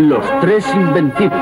Los tres invencibles.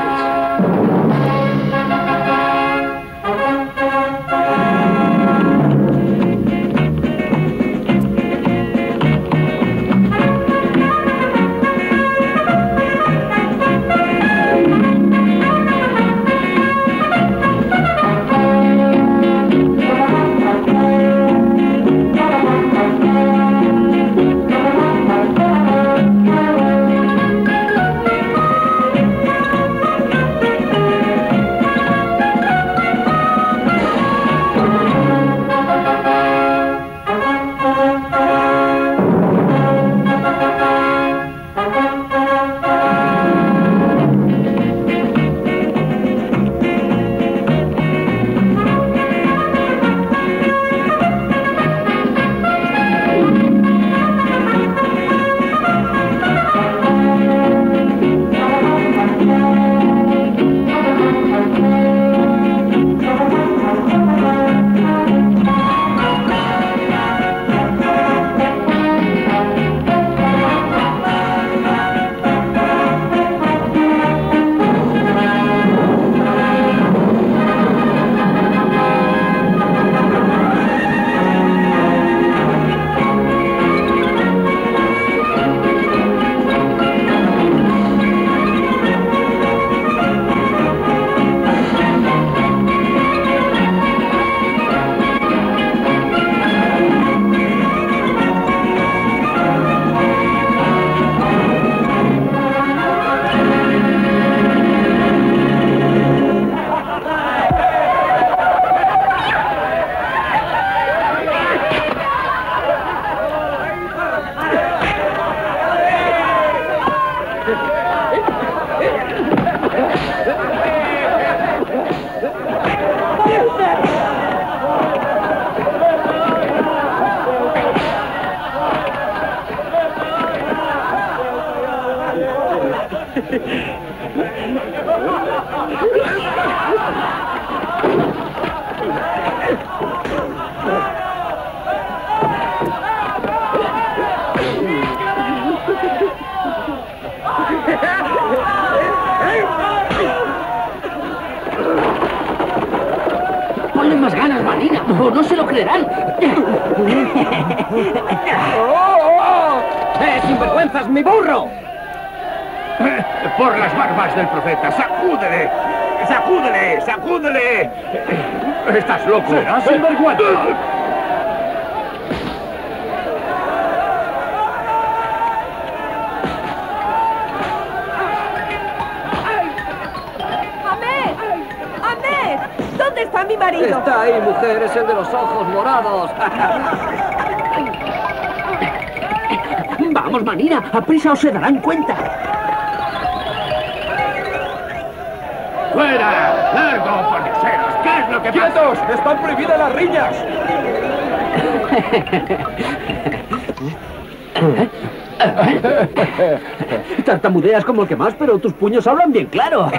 Ponle más ganas, Marina, o no se lo creerán. ¡Sinvergüenzas, mi burro! Por las barbas del profeta, ¡sacúdele! ¡Sacúdele! ¡Sacúdele! ¡Estás loco! ¡Será sinvergüenza! ¿Dónde está mi marido? Está ahí, mujer, es el de los ojos morados. Vamos, Marina, aprisa o se darán cuenta. ¡Fuera! ¡Largo, pordiosero! ¿Qué es lo que pasa? ¡Quietos! ¡Están prohibidas las riñas! Tartamudeas como el que más, pero tus puños hablan bien claro.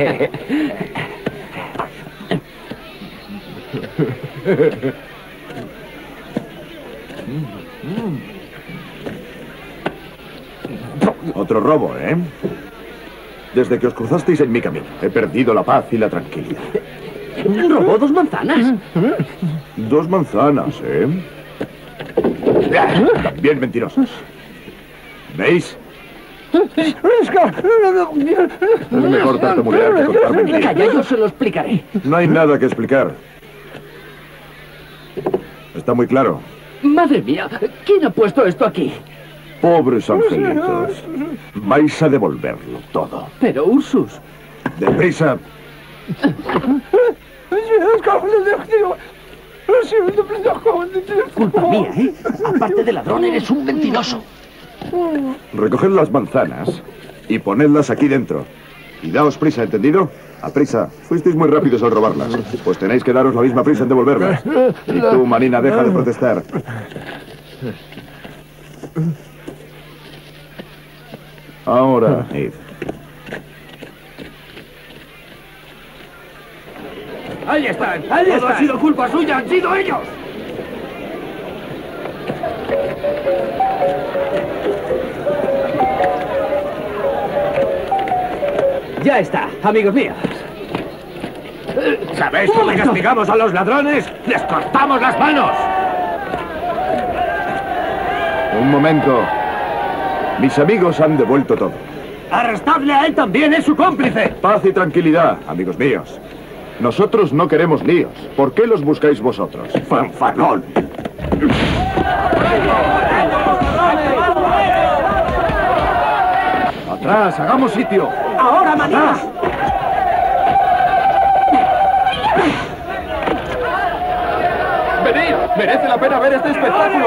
Otro robo, ¿eh? Desde que os cruzasteis en mi camino, he perdido la paz y la tranquilidad. ¿Robó 2 manzanas? 2 manzanas, ¿eh? También mentirosas. ¿Veis? Es mejor tartamudear que contar mentiras. Calla, yo se lo explicaré. No hay nada que explicar. Está muy claro. Madre mía, ¿quién ha puesto esto aquí? Pobres angelitos. Vais a devolverlo todo. Pero Ursus... ¡Deprisa! Culpa mía, ¿eh? Aparte de ladrón, eres un mentiroso. Recoged las manzanas y ponedlas aquí dentro. Y daos prisa, ¿entendido? A prisa. Fuisteis muy rápidos al robarlas. Pues tenéis que daros la misma prisa en devolverlas. Y tú, Marina, deja de protestar. Ahora, id. ¡Ahí están! ¡Ahí están! ¡Todo ha sido culpa suya! ¡Han sido ellos! Ya está, amigos míos. ¿Sabéis cómo castigamos a los ladrones? ¡Les cortamos las manos! Un momento. Mis amigos han devuelto todo. ¡Arrestadle a él también! ¡Es su cómplice! Paz y tranquilidad, amigos míos. Nosotros no queremos líos. ¿Por qué los buscáis vosotros? ¡Fanfarrón! ¡Atrás! ¡Hagamos sitio! ¡Ahora, manía! ¡Venid! ¡Merece la pena ver este espectáculo!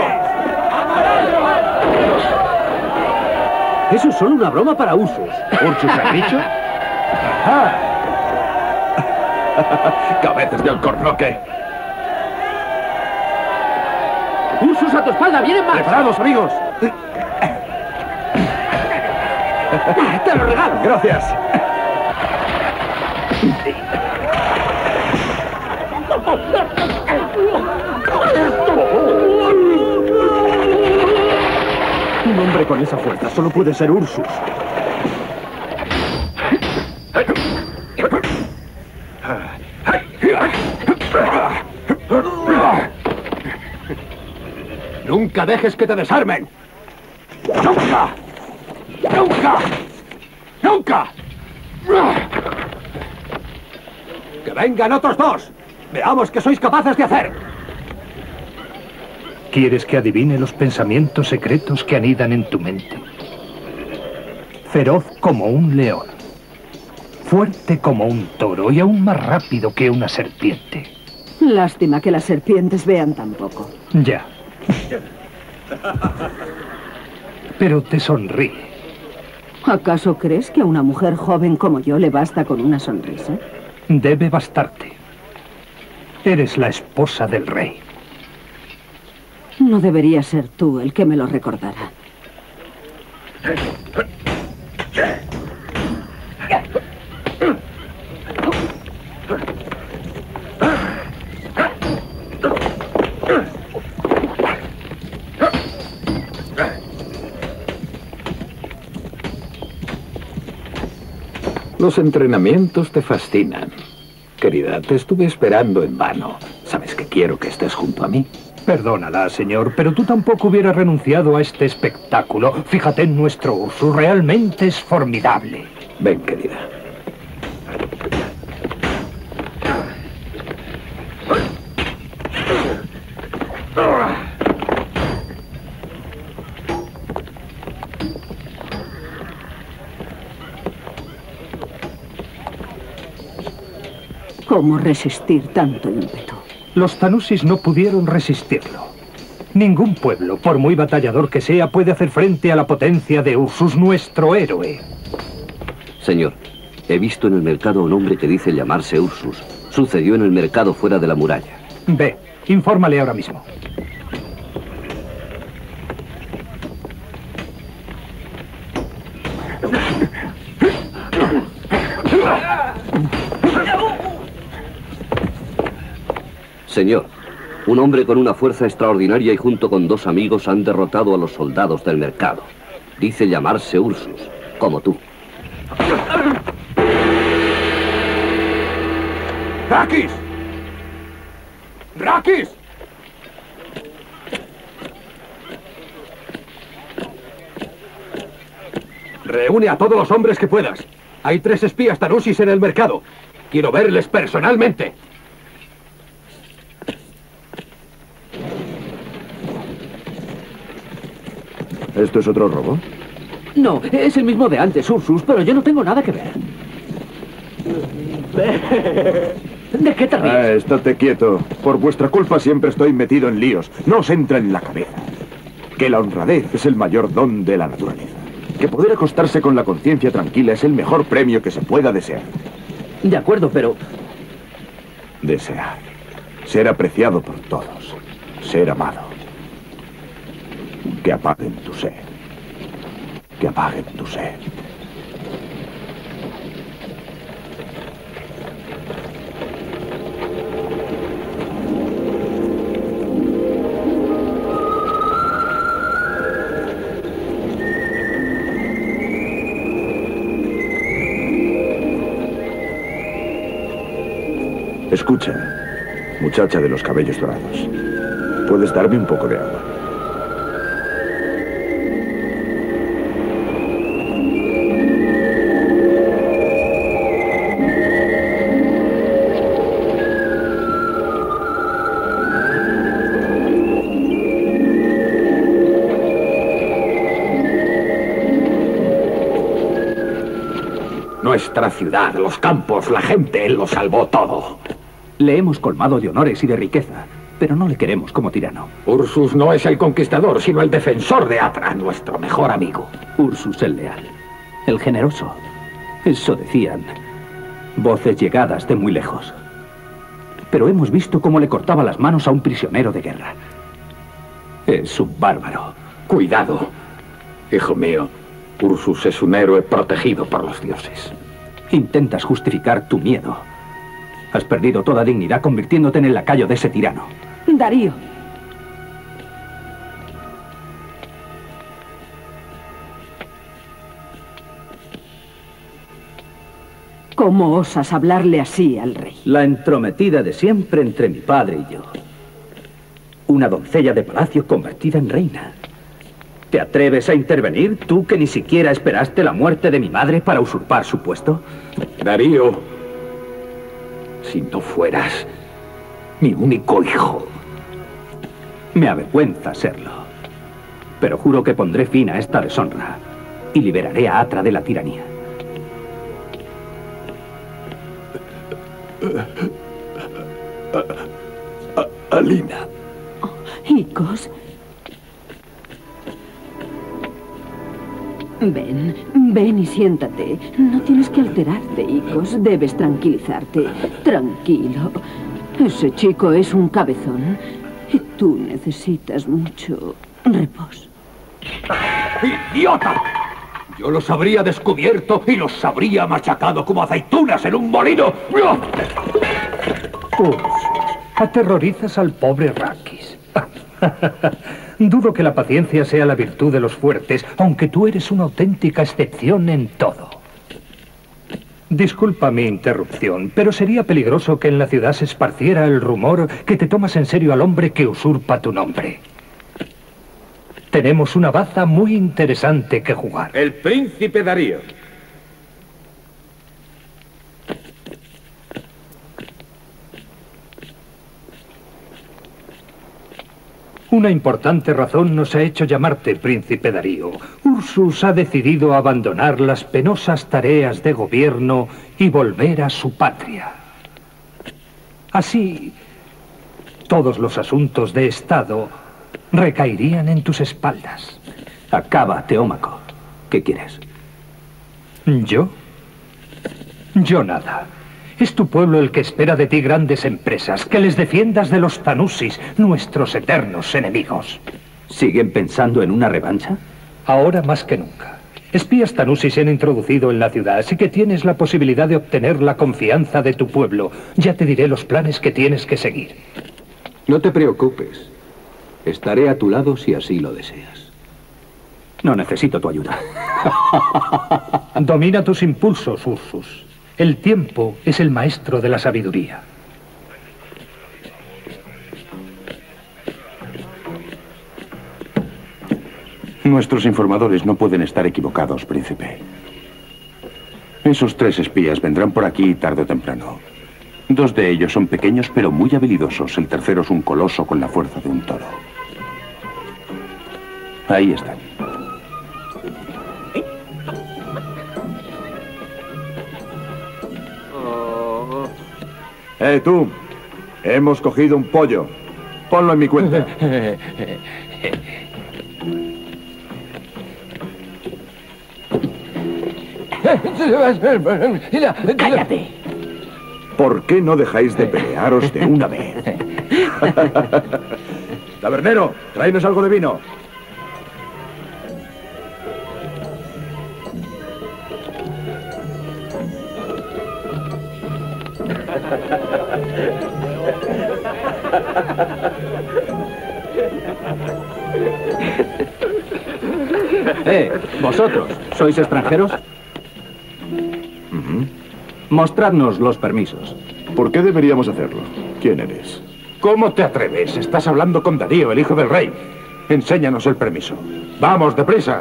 Eso es solo una broma para Ursus. ¿Ursus has dicho? ¡Cabezas de alcornoque! ¡Ursus a tu espalda! ¡Vienen más! ¡Preparados, amigos! ¡Te lo regalo! ¡Gracias! Un hombre con esa fuerza solo puede ser Ursus. ¡Nunca dejes que te desarmen! ¡Nunca! ¡Nunca! ¡Nunca! ¡Que vengan otros dos! ¡Veamos qué sois capaces de hacer! ¿Quieres que adivine los pensamientos secretos que anidan en tu mente? Feroz como un león, fuerte como un toro y aún más rápido que una serpiente. Lástima que las serpientes vean tan poco. Ya. Pero te sonríe. ¿Acaso crees que a una mujer joven como yo le basta con una sonrisa? Debe bastarte. Eres la esposa del rey. No debería ser tú el que me lo recordara. Los entrenamientos te fascinan. Querida, te estuve esperando en vano. ¿Sabes que quiero que estés junto a mí? Perdónala, señor, pero tú tampoco hubieras renunciado a este espectáculo. Fíjate en nuestro Ursus, realmente es formidable. Ven, querida. ¿Cómo resistir tanto ímpetu? Los Tanusis no pudieron resistirlo. Ningún pueblo, por muy batallador que sea, puede hacer frente a la potencia de Ursus, nuestro héroe. Señor, he visto en el mercado a un hombre que dice llamarse Ursus. Sucedió en el mercado fuera de la muralla. Ve, infórmale ahora mismo. Señor, un hombre con una fuerza extraordinaria y junto con dos amigos han derrotado a los soldados del mercado. Dice llamarse Ursus, como tú. ¡Rakis! ¡Rakis! Reúne a todos los hombres que puedas. Hay 3 espías tanusis en el mercado. Quiero verles personalmente. ¿Esto es otro robo? No, es el mismo de antes, Ursus, pero yo no tengo nada que ver. ¿De qué te ríes? Estate quieto. Por vuestra culpa siempre estoy metido en líos. No os entra en la cabeza que la honradez es el mayor don de la naturaleza. Que poder acostarse con la conciencia tranquila es el mejor premio que se pueda desear. De acuerdo, pero... Desear. Ser apreciado por todos. Ser amado. Que apaguen tu sed. Que apaguen tu sed. Escucha, muchacha de los cabellos dorados. ¿Puedes darme un poco de agua? Nuestra ciudad, los campos, la gente, él lo salvó todo. Le hemos colmado de honores y de riqueza, pero no le queremos como tirano. Ursus no es el conquistador, sino el defensor de Atra, nuestro mejor amigo. Ursus el leal, el generoso. Eso decían voces llegadas de muy lejos. Pero hemos visto cómo le cortaba las manos a un prisionero de guerra. Es un bárbaro. Cuidado, hijo mío. Ursus es un héroe protegido por los dioses. Intentas justificar tu miedo. Has perdido toda dignidad convirtiéndote en el lacayo de ese tirano. Darío. ¿Cómo osas hablarle así al rey? La entrometida de siempre entre mi padre y yo. Una doncella de palacio convertida en reina. ¿Te atreves a intervenir, tú que ni siquiera esperaste la muerte de mi madre para usurpar su puesto? Darío, si no fueras mi único hijo. Me avergüenza serlo. Pero juro que pondré fin a esta deshonra y liberaré a Atra de la tiranía. Alina. Icos. Ven y siéntate. No tienes que alterarte, Icos. Debes tranquilizarte. Tranquilo. Ese chico es un cabezón. Y tú necesitas mucho reposo. ¡Idiota! Yo los habría descubierto y los habría machacado como aceitunas en un molino. Aterrorizas al pobre Rakis. Dudo que la paciencia sea la virtud de los fuertes, aunque tú eres una auténtica excepción en todo. Disculpa mi interrupción, pero sería peligroso que en la ciudad se esparciera el rumor que te tomas en serio al hombre que usurpa tu nombre. Tenemos una baza muy interesante que jugar. El príncipe Darío. Una importante razón nos ha hecho llamarte príncipe Darío. Ursus ha decidido abandonar las penosas tareas de gobierno y volver a su patria. Así, todos los asuntos de Estado recaerían en tus espaldas. Acaba, Teómaco. ¿Qué quieres? ¿Yo? Yo nada. Es tu pueblo el que espera de ti grandes empresas, que les defiendas de los Tanusis, nuestros eternos enemigos. ¿Siguen pensando en una revancha? Ahora más que nunca. Espías Tanusis se han introducido en la ciudad, así que tienes la posibilidad de obtener la confianza de tu pueblo. Ya te diré los planes que tienes que seguir. No te preocupes. Estaré a tu lado si así lo deseas. No necesito tu ayuda. Domina tus impulsos, Ursus. El tiempo es el maestro de la sabiduría. Nuestros informadores no pueden estar equivocados, príncipe. Esos 3 espías vendrán por aquí tarde o temprano. 2 de ellos son pequeños pero muy habilidosos. El tercero es un coloso con la fuerza de un toro. Ahí están. Tú. Hemos cogido un pollo. Ponlo en mi cuenta. ¡Cállate! ¿Por qué no dejáis de pelearos de una vez? Tabernero, tráenos algo de vino. ¿Vosotros sois extranjeros? Mostradnos los permisos. ¿Por qué deberíamos hacerlo? ¿Quién eres? ¿Cómo te atreves? Estás hablando con Darío, el hijo del rey. Enséñanos el permiso. ¡Vamos, deprisa!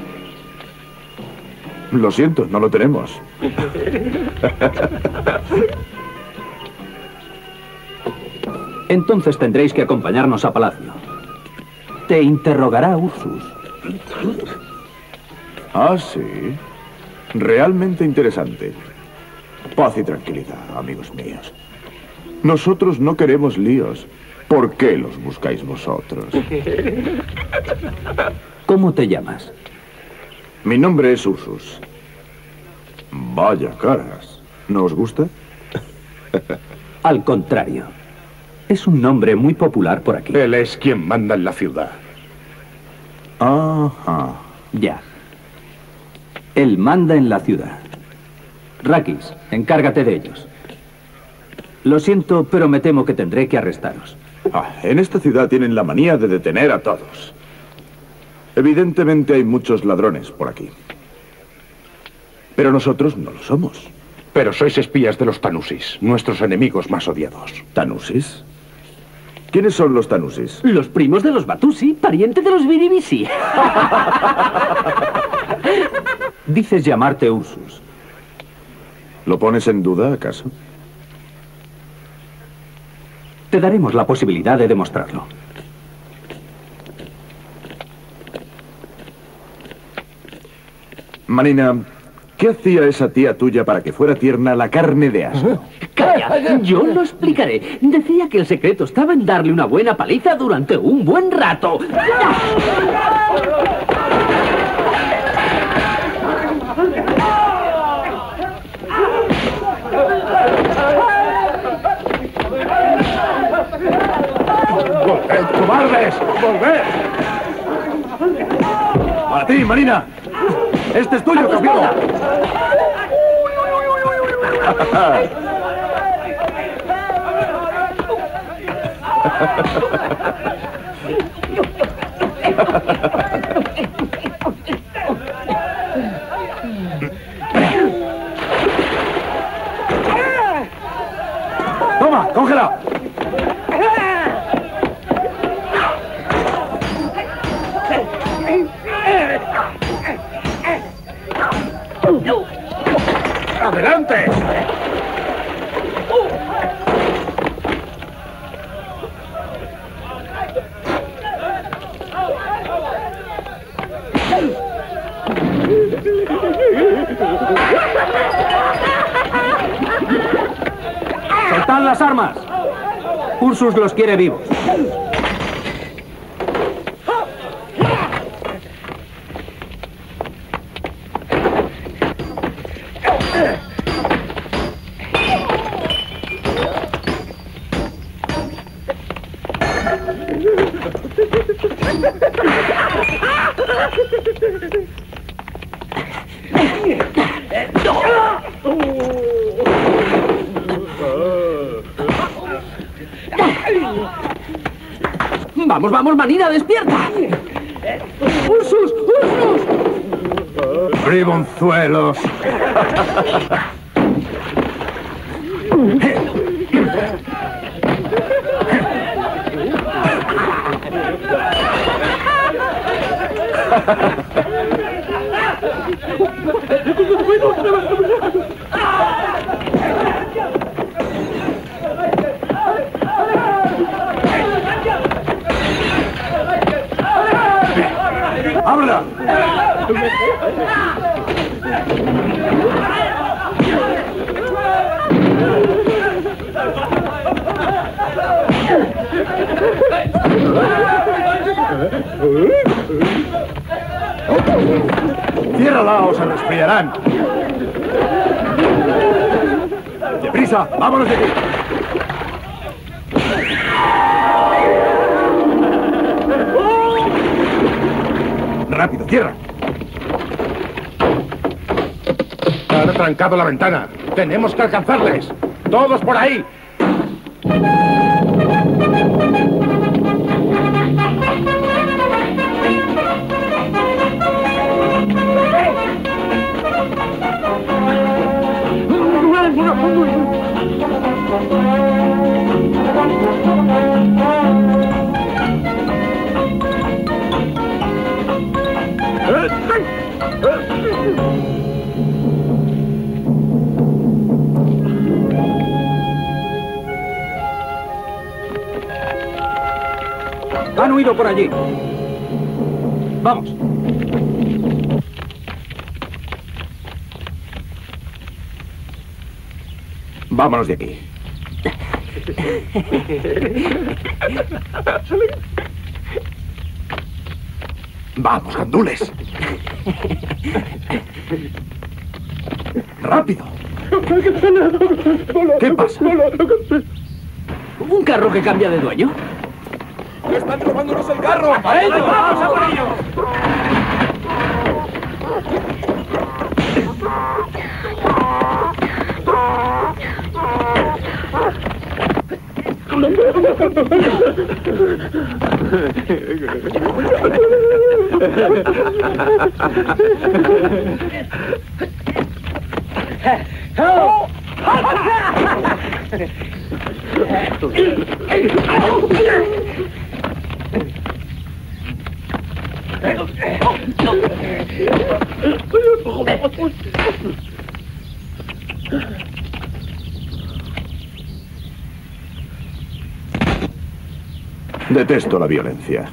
Lo siento, no lo tenemos. Entonces tendréis que acompañarnos a palacio. Te interrogará Ursus. Ah, sí. Realmente interesante. Paz y tranquilidad, amigos míos. Nosotros no queremos líos. ¿Por qué los buscáis vosotros? ¿Cómo te llamas? Mi nombre es Ursus. Vaya caras. ¿No os gusta? Al contrario. Es un nombre muy popular por aquí. Él es quien manda en la ciudad. Ajá. Ya. Él manda en la ciudad. Rakis, encárgate de ellos. Lo siento, pero me temo que tendré que arrestaros. En esta ciudad tienen la manía de detener a todos. Evidentemente hay muchos ladrones por aquí. Pero nosotros no lo somos. Pero sois espías de los Tanusis, nuestros enemigos más odiados. ¿Tanusis? ¿Quiénes son los Tanusis? Los primos de los Batusi, pariente de los Biribisi. Dices llamarte Ursus. ¿Lo pones en duda, acaso? Te daremos la posibilidad de demostrarlo. Marina, ¿qué hacía esa tía tuya para que fuera tierna la carne de asno? Calla, yo lo explicaré. Decía que el secreto estaba en darle una buena paliza durante un buen rato. ¡Volved, cobardes! ¡Volved! ¡Para ti, Marina! ¡Este es tuyo, Capido! ¡Toma, cógela! ¡Adelante! ¡Soltad las armas! Ursus los quiere vivos. Vamos, vamos, Marina, despierta. ¡Ursus! ¡Ursus! ¡Bribonzuelos! ¡Ábrela! ¡Ciérrala o se resfriarán! ¡Deprisa! ¡Vámonos de aquí! ¡Rápido, cierra! Han trancado la ventana. Tenemos que alcanzarles. ¡Todos por ahí! Han huido por allí. Vamos. Vámonos de aquí. Vamos, gandules. ¡Rápido! ¿Qué pasa? ¿Un carro que cambia de dueño? ¡Están robándonos el carro! ¡A ellos! ¡Vamos a por ellos! Detesto la violencia.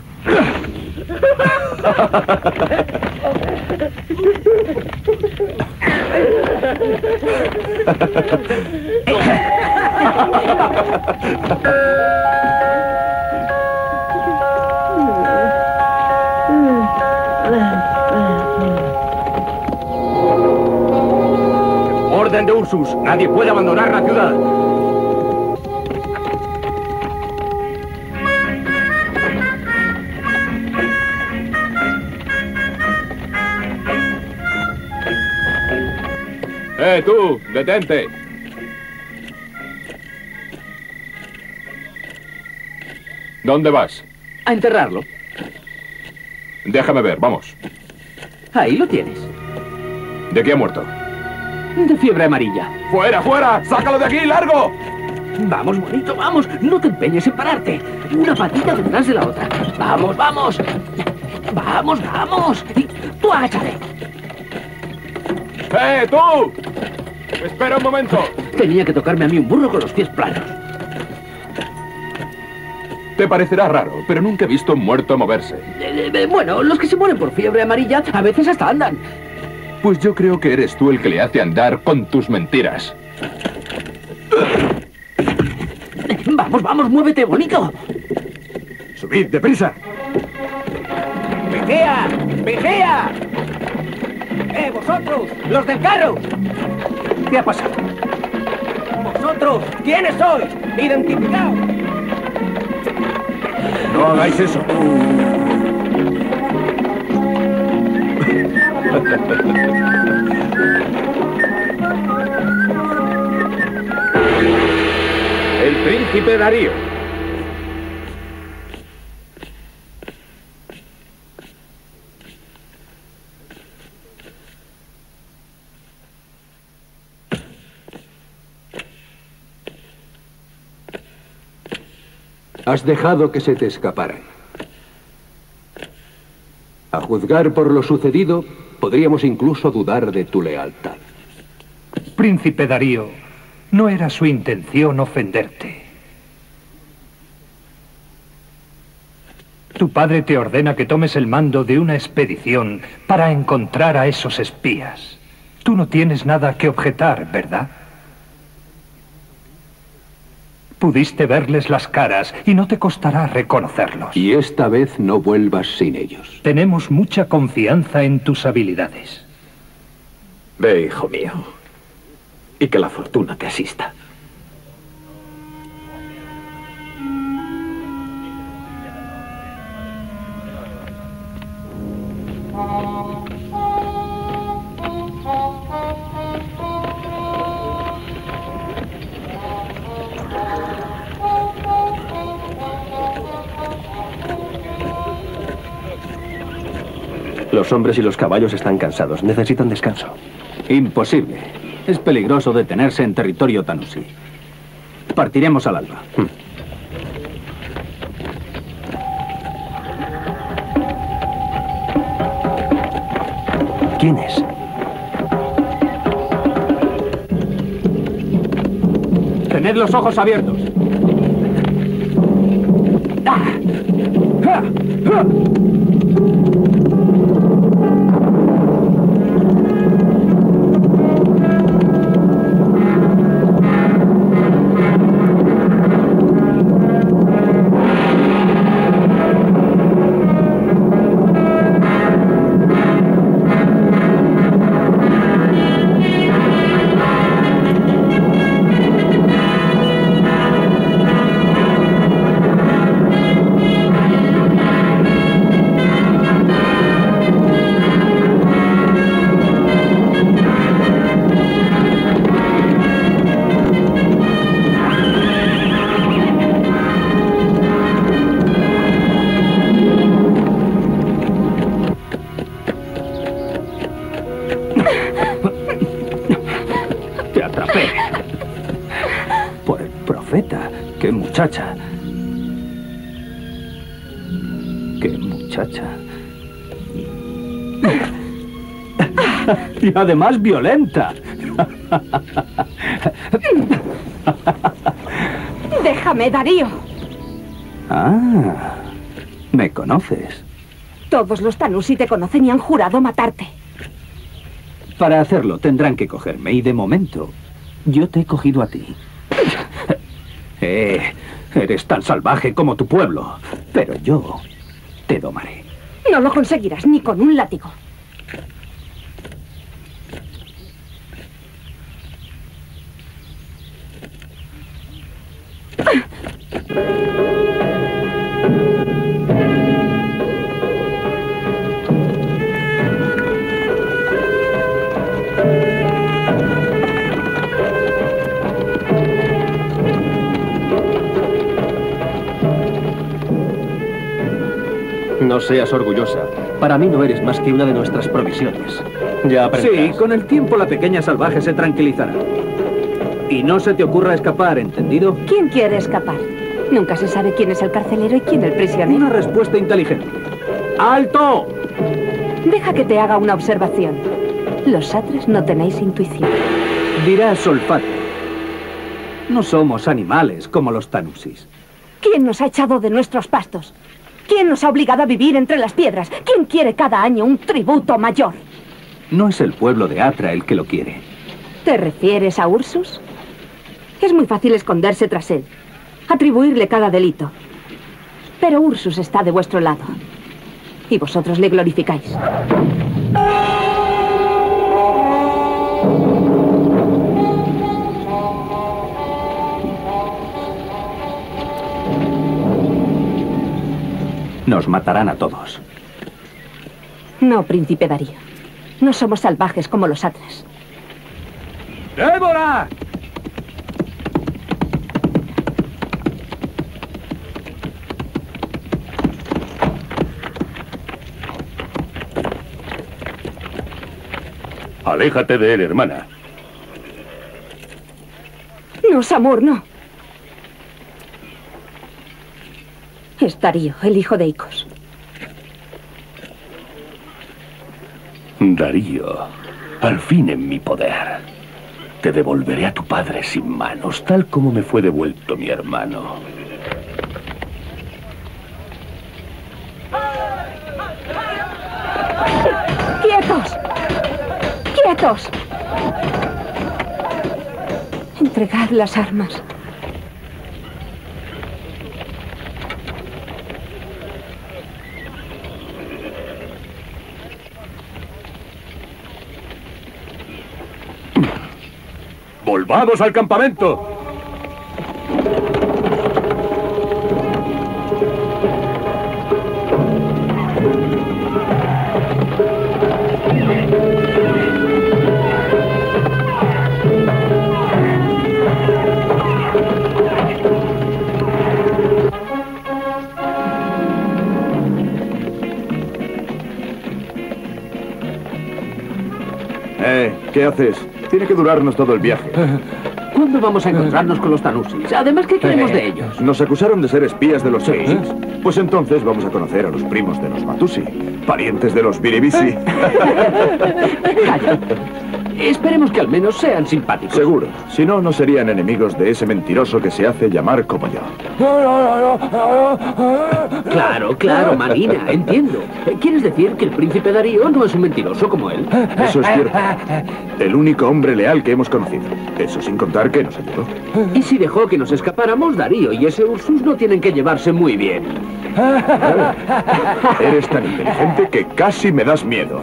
Orden de Ursus. Nadie puede abandonar la ciudad. ¡Tú! ¡Detente! ¿Dónde vas? A enterrarlo. Déjame ver, vamos. Ahí lo tienes. ¿De qué ha muerto? De fiebre amarilla. ¡Fuera, fuera! ¡Sácalo de aquí, largo! Vamos, bonito, vamos. No te empeñes en pararte. Una patita detrás de la otra. Vamos, vamos. Vamos, vamos. Y tú agáchate. tú! ¡Espera un momento! Tenía que tocarme a mí un burro con los pies planos. Te parecerá raro, pero nunca he visto un muerto moverse. Bueno, los que se mueren por fiebre amarilla a veces hasta andan. Pues yo creo que eres tú el que le hace andar con tus mentiras. Vamos, vamos, muévete, bonito. ¡Subid, deprisa! ¡Vigía! ¡Vigía! ¡Vosotros! ¡Los del carro! ¿Qué ha pasado? ¡Vosotros! ¿Quiénes sois? ¡Identificaos! No hagáis eso. El príncipe Darío. Has dejado que se te escaparan. A juzgar por lo sucedido, podríamos incluso dudar de tu lealtad. Príncipe Darío, no era su intención ofenderte. Tu padre te ordena que tomes el mando de una expedición para encontrar a esos espías. Tú no tienes nada que objetar, ¿verdad? Pudiste verles las caras y no te costará reconocerlos. Y esta vez no vuelvas sin ellos. Tenemos mucha confianza en tus habilidades. Ve, hijo mío, y que la fortuna te asista. Los hombres y los caballos están cansados. Necesitan descanso. Imposible. Es peligroso detenerse en territorio Tanusi. Partiremos al alba. ¿Quién es? Tened los ojos abiertos. Te atrapé. Por el profeta. ¡Qué muchacha! ¡Qué muchacha! Y además violenta. Déjame, Darío. Ah, ¿me conoces? Todos los Tanusi te conocen y han jurado matarte. Para hacerlo tendrán que cogerme y de momento yo te he cogido a ti. Eres tan salvaje como tu pueblo, pero yo te domaré. No lo conseguirás ni con un látigo. No seas orgullosa. Para mí no eres más que una de nuestras provisiones. Ya aprenderás. Sí, con el tiempo la pequeña salvaje se tranquilizará. Y no se te ocurra escapar, ¿entendido? ¿Quién quiere escapar? Nunca se sabe quién es el carcelero y quién el prisionero. Una respuesta inteligente. ¡Alto! Deja que te haga una observación. Los satres no tenéis intuición. Dirás olfato. No somos animales como los tanusis. ¿Quién nos ha echado de nuestros pastos? ¿Quién nos ha obligado a vivir entre las piedras? ¿Quién quiere cada año un tributo mayor? No es el pueblo de Atra el que lo quiere. ¿Te refieres a Ursus? Es muy fácil esconderse tras él, atribuirle cada delito. Pero Ursus está de vuestro lado. Y vosotros le glorificáis. Nos matarán a todos. No, príncipe Darío. No somos salvajes como los atlas. ¡Débora! Aléjate de él, hermana. No, Samur, no. Es Darío, el hijo de Icos. Darío, al fin en mi poder. Te devolveré a tu padre sin manos, tal como me fue devuelto mi hermano. ¡Quietos! ¡Quietos! Entregad las armas. ¡Volvamos al campamento! ¿Qué haces? Tiene que durarnos todo el viaje. ¿Cuándo vamos a encontrarnos con los tanusis? Además, ¿qué queremos de ellos? Nos acusaron de ser espías de los tanusis. Pues entonces vamos a conocer a los primos de los Matusi, parientes de los Biribisi. Calla. Esperemos que al menos sean simpáticos. Seguro. Si no, no serían enemigos de ese mentiroso que se hace llamar como yo. Claro, claro, Marina, entiendo. ¿Quieres decir que el príncipe Darío no es un mentiroso como él? Eso es cierto. El único hombre leal que hemos conocido. Eso sin contar que nos ayudó. Y si dejó que nos escapáramos, Darío y ese Ursus no tienen que llevarse muy bien. Eres tan inteligente que casi me das miedo.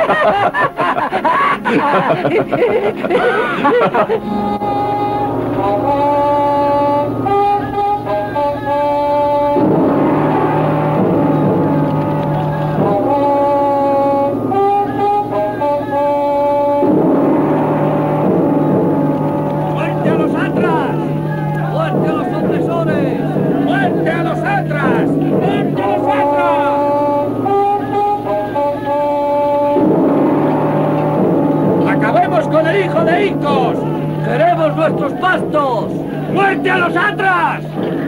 ¡Muerte a los atras! ¡Muerte a los opresores! ¡Muerte a los atras! ¡Muerte a los atras! ¡Acabemos con el hijo de Icos! ¡Queremos nuestros pastos! ¡Muerte a los atras!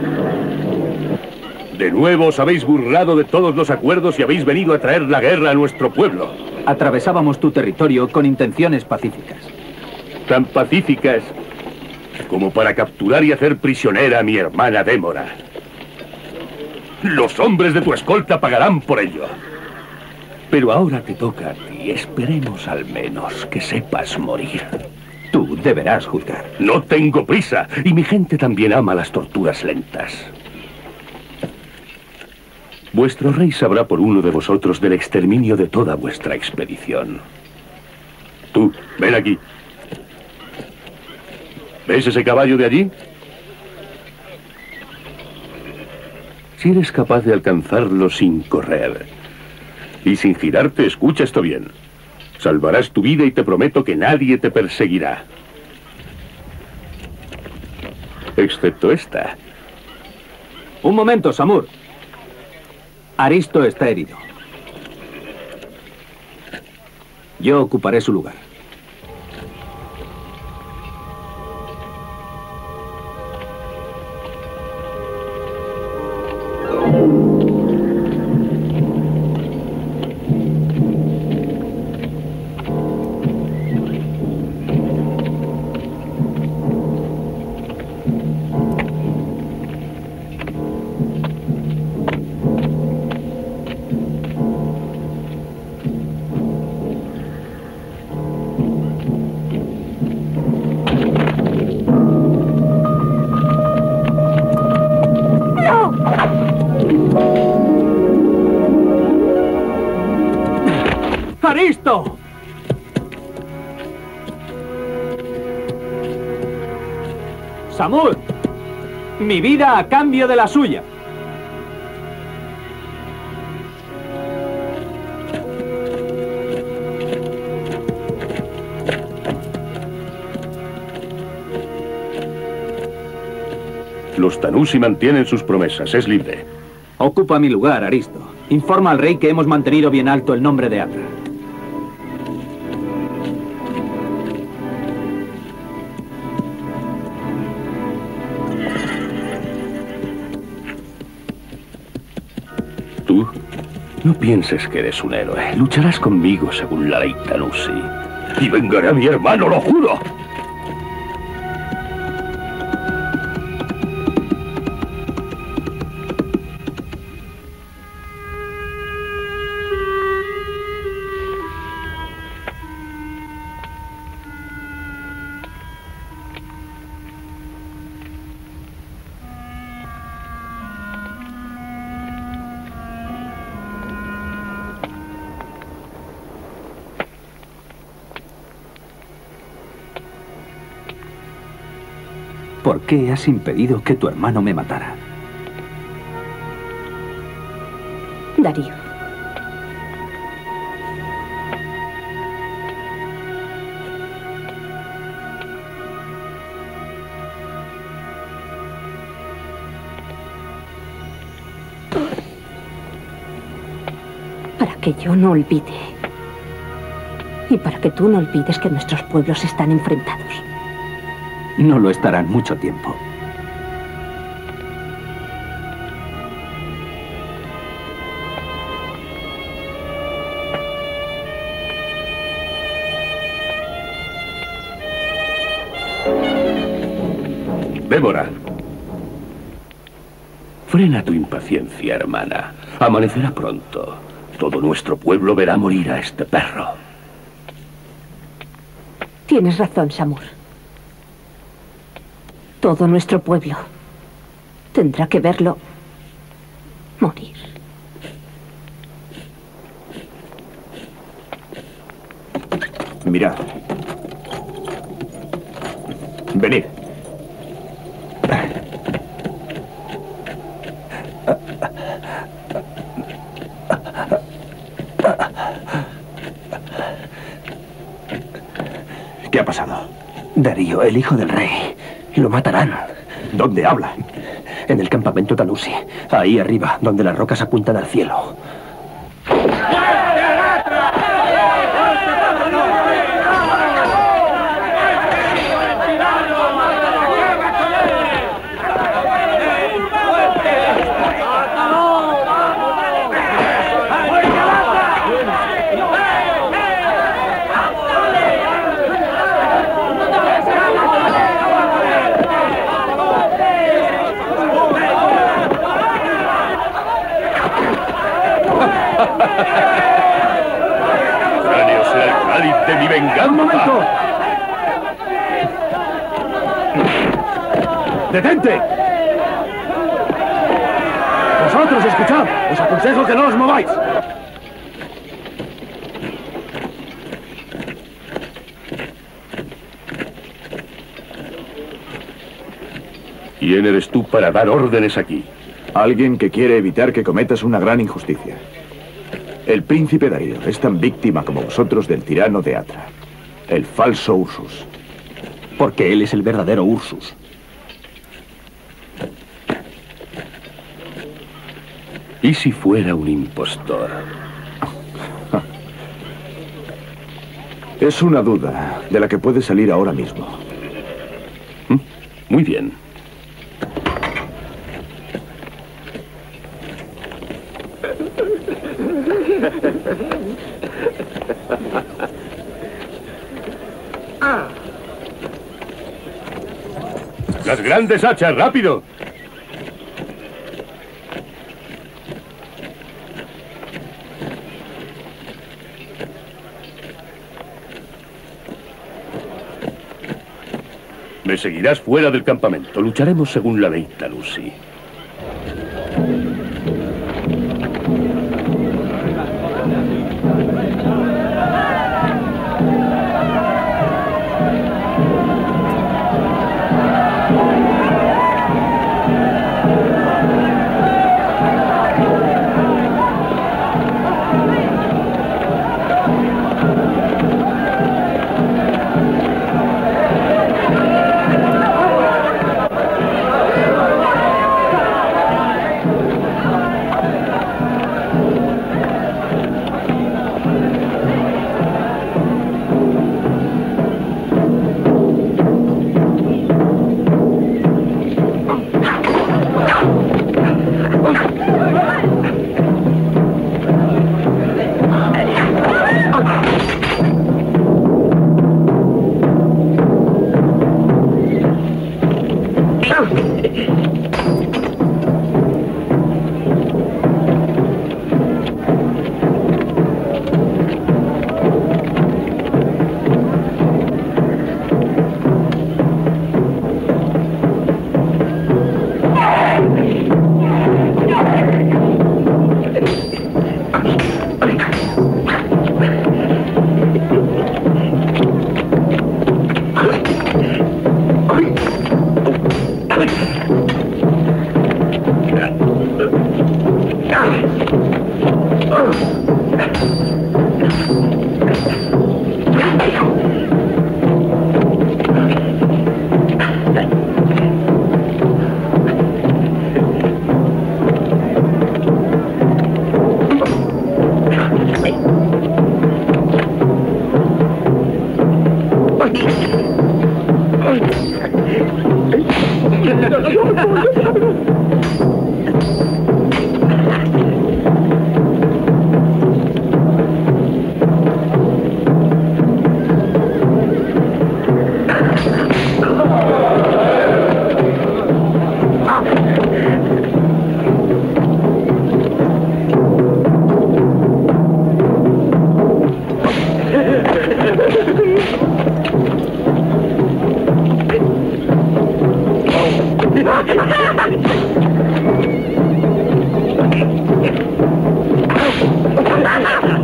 De nuevo os habéis burlado de todos los acuerdos y habéis venido a traer la guerra a nuestro pueblo. Atravesábamos tu territorio con intenciones pacíficas. Tan pacíficas como para capturar y hacer prisionera a mi hermana Démora. Los hombres de tu escolta pagarán por ello. Pero ahora te toca a ti. Esperemos al menos que sepas morir. Tú deberás juzgar. No tengo prisa, y mi gente también ama las torturas lentas. Vuestro rey sabrá por uno de vosotros del exterminio de toda vuestra expedición. Tú, ven aquí. ¿Ves ese caballo de allí? Si eres capaz de alcanzarlo sin correr y sin girarte, escucha esto bien. Salvarás tu vida y te prometo que nadie te perseguirá. Excepto esta. Un momento, Samur. Aristo está herido. Yo ocuparé su lugar. ¡Aristo! Samur, mi vida a cambio de la suya. Los Tanusi mantienen sus promesas. Es libre. Ocupa mi lugar, Aristo. Informa al rey que hemos mantenido bien alto el nombre de Atra. Tú no pienses que eres un héroe. Lucharás conmigo según la ley Tanusi. Y vengaré a mi hermano, lo juro. ¿Por qué has impedido que tu hermano me matara? Darío. Para que yo no olvide. Y para que tú no olvides que nuestros pueblos están enfrentados. No lo estarán mucho tiempo. Débora. Frena tu impaciencia, hermana. Amanecerá pronto. Todo nuestro pueblo verá morir a este perro. Tienes razón, Samur. Todo nuestro pueblo tendrá que verlo morir. Mirad. Venid. ¿Qué ha pasado? Darío, el hijo del rey. Lo matarán. ¿Dónde habla? En el campamento Tanusi. Ahí arriba, donde las rocas apuntan al cielo. Cráneo será el cáliz de mi venganza. ¡Un momento! ¡Detente! Vosotros, escuchad. Os aconsejo que no os mováis. ¿Quién eres tú para dar órdenes aquí? Alguien que quiere evitar que cometas una gran injusticia. El príncipe Darío es tan víctima como vosotros del tirano de Atra, el falso Ursus. Porque él es el verdadero Ursus. ¿Y si fuera un impostor? Es una duda de la que puede salir ahora mismo. Muy bien. ¡Las grandes hachas, rápido! Me seguirás fuera del campamento. Lucharemos según la ley Tanusi.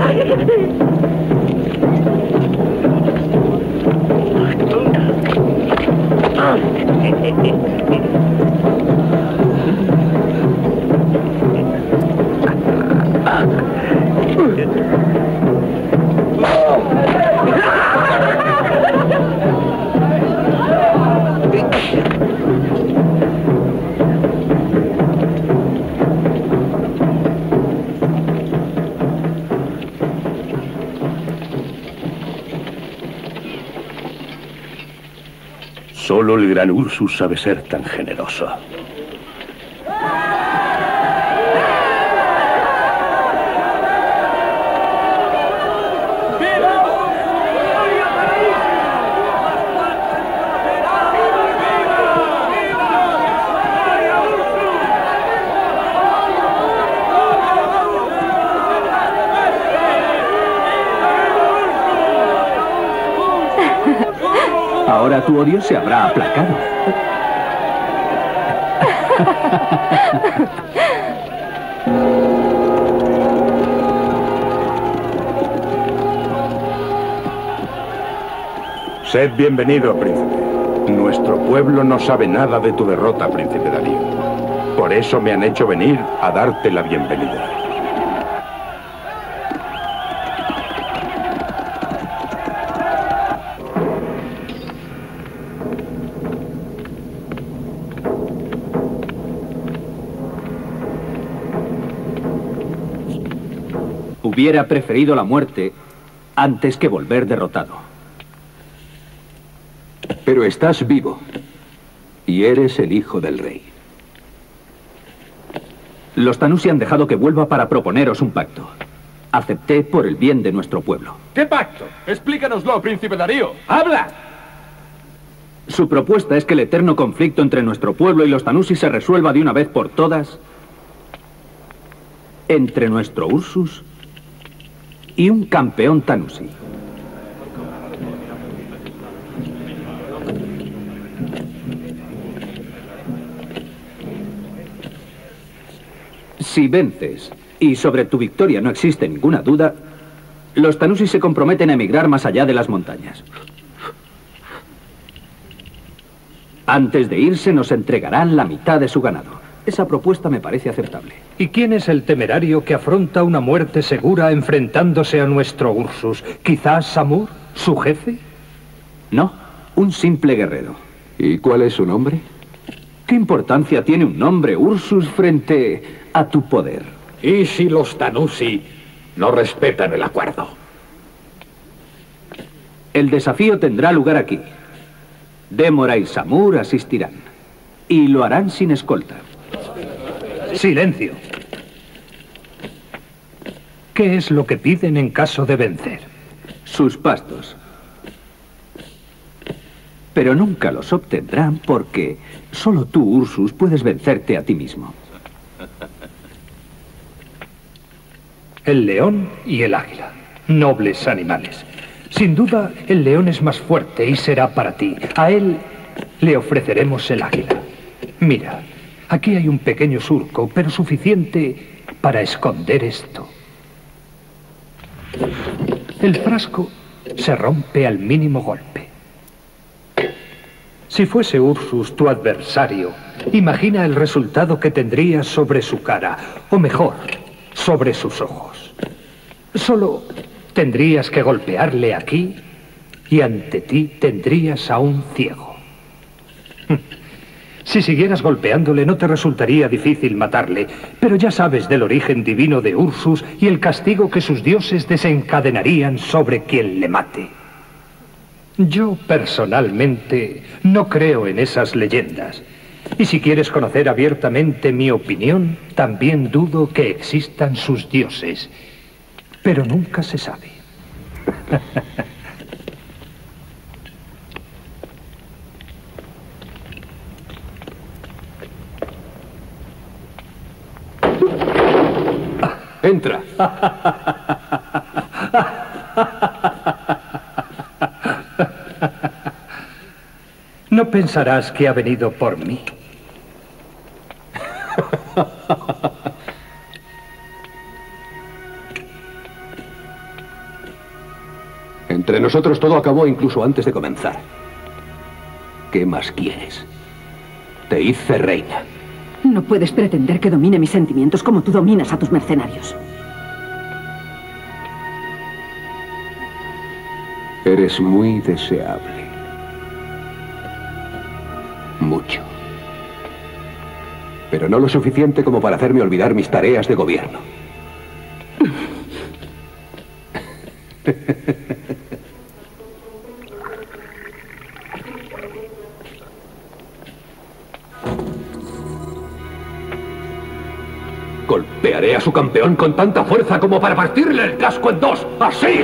Solo el gran Ursus sabe ser tan generoso. Ahora tu odio se habrá aplacado. Sed bienvenido, príncipe. Nuestro pueblo no sabe nada de tu derrota, príncipe Darío. Por eso me han hecho venir a darte la bienvenida. Hubiera preferido la muerte antes que volver derrotado. Pero estás vivo. Y eres el hijo del rey. Los Tanusi han dejado que vuelva para proponeros un pacto. Acepté por el bien de nuestro pueblo. ¿Qué pacto? Explícanoslo, príncipe Darío. ¡Habla! Su propuesta es que el eterno conflicto entre nuestro pueblo y los Tanusi se resuelva de una vez por todas entre nuestro Ursus y un campeón Tanusi. Si vences, y sobre tu victoria no existe ninguna duda, los Tanusi se comprometen a emigrar más allá de las montañas. Antes de irse nos entregarán la mitad de su ganado. Esa propuesta me parece aceptable. ¿Y quién es el temerario que afronta una muerte segura enfrentándose a nuestro Ursus? ¿Quizás Samur, su jefe? No, un simple guerrero. ¿Y cuál es su nombre? ¿Qué importancia tiene un nombre, Ursus, frente a tu poder? ¿Y si los Tanusi no respetan el acuerdo? El desafío tendrá lugar aquí. Démora y Samur asistirán. Y lo harán sin escolta. Silencio. ¿Qué es lo que piden en caso de vencer? Sus pastos. Pero nunca los obtendrán porque solo tú, Ursus, puedes vencerte a ti mismo. El león y el águila. Nobles animales. Sin duda, el león es más fuerte y será para ti. A él le ofreceremos el águila. Mira, aquí hay un pequeño surco, pero suficiente para esconder esto. El frasco se rompe al mínimo golpe. Si fuese Ursus tu adversario, imagina el resultado que tendrías sobre su cara, o mejor, sobre sus ojos. Solo tendrías que golpearle aquí y ante ti tendrías a un ciego. Si siguieras golpeándole no te resultaría difícil matarle, pero ya sabes del origen divino de Ursus y el castigo que sus dioses desencadenarían sobre quien le mate. Yo, personalmente, no creo en esas leyendas. Y si quieres conocer abiertamente mi opinión, también dudo que existan sus dioses. Pero nunca se sabe. Entra. No pensarás que ha venido por mí. Entre nosotros todo acabó incluso antes de comenzar. ¿Qué más quieres? Te hice reina. No puedes pretender que domine mis sentimientos como tú dominas a tus mercenarios. Eres muy deseable. Mucho. Pero no lo suficiente como para hacerme olvidar mis tareas de gobierno. Golpearé a su campeón con tanta fuerza como para partirle el casco en dos. ¡Así!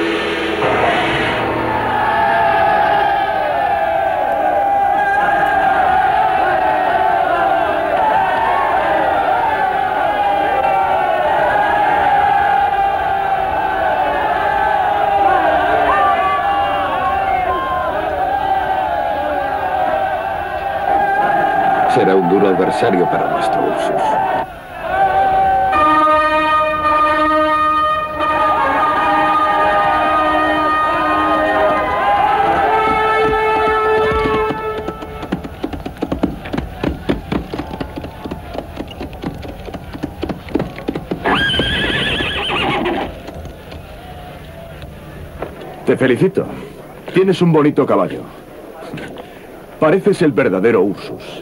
Será un duro adversario para nuestro Ursus. Te felicito. Tienes un bonito caballo. Pareces el verdadero Ursus.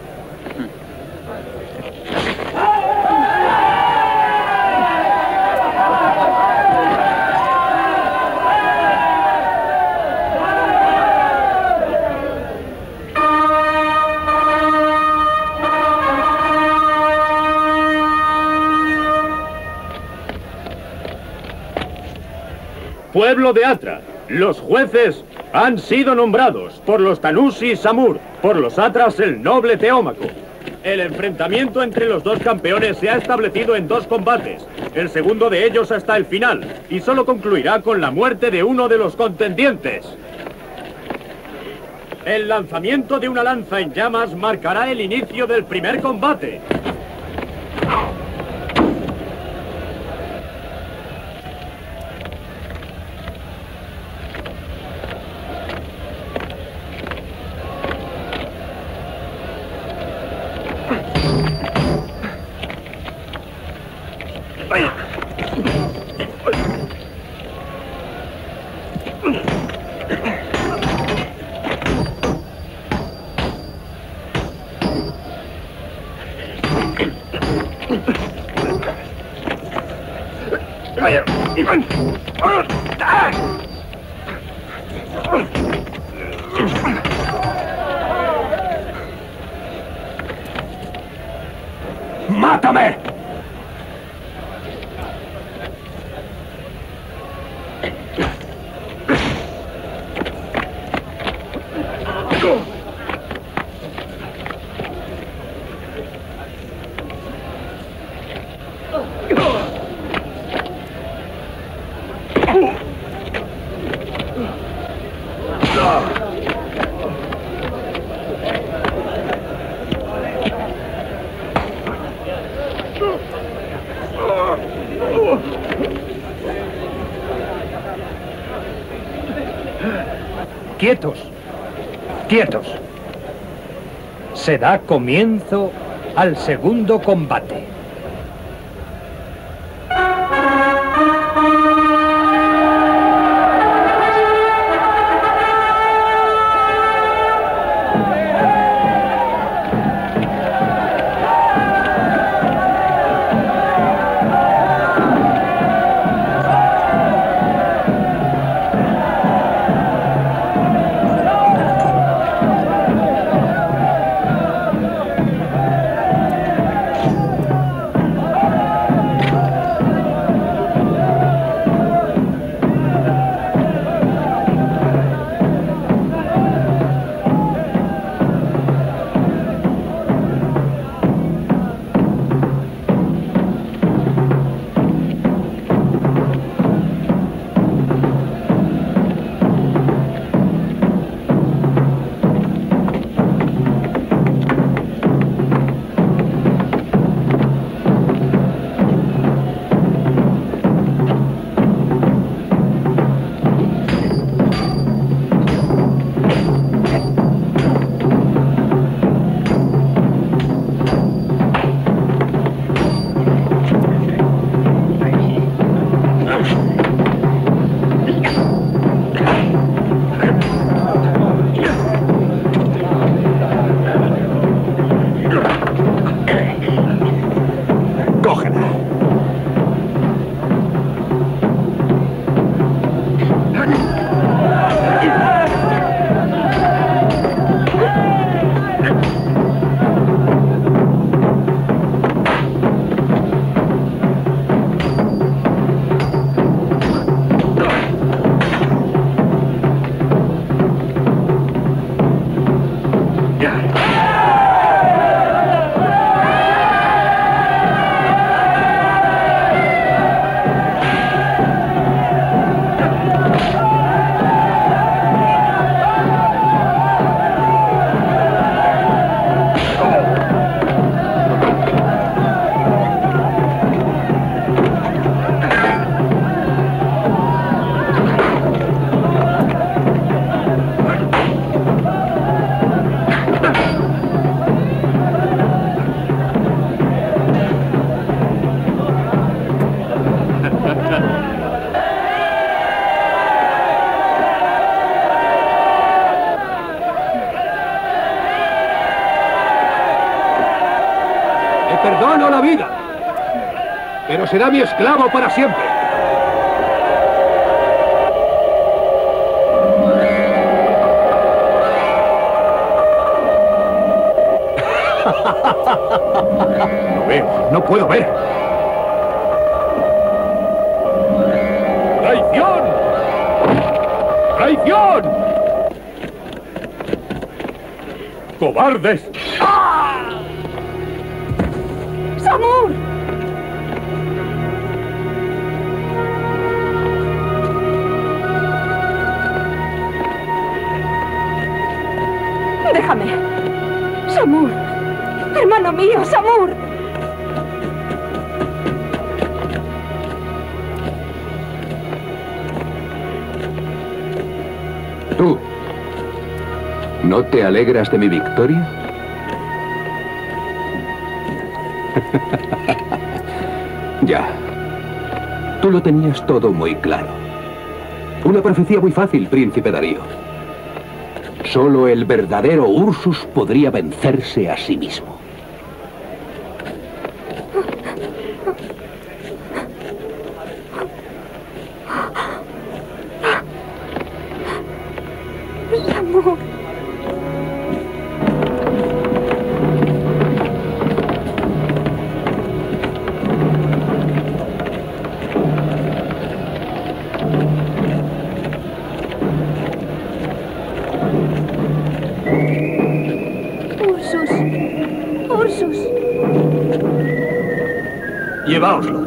Pueblo de Atra, los jueces han sido nombrados por los Tanusi Samur, por los Atras el noble Teómaco. El enfrentamiento entre los dos campeones se ha establecido en 2 combates, el segundo de ellos hasta el final, y solo concluirá con la muerte de uno de los contendientes. El lanzamiento de una lanza en llamas marcará el inicio del primer combate. ¡Mátame! Quietos, quietos. Se da comienzo al segundo combate. pero será mi esclavo para siempre. No veo, no puedo ver. ¡Traición! ¡Traición! ¡Cobardes! ¡Samur! Déjame. Samur. Hermano mío, Samur. ¿Tú no te alegras de mi victoria? Ya. Tú lo tenías todo muy claro. Una profecía muy fácil, príncipe Darío. Solo el verdadero Ursus podría vencerse a sí mismo. Samur. Ursus. Lleváoslo.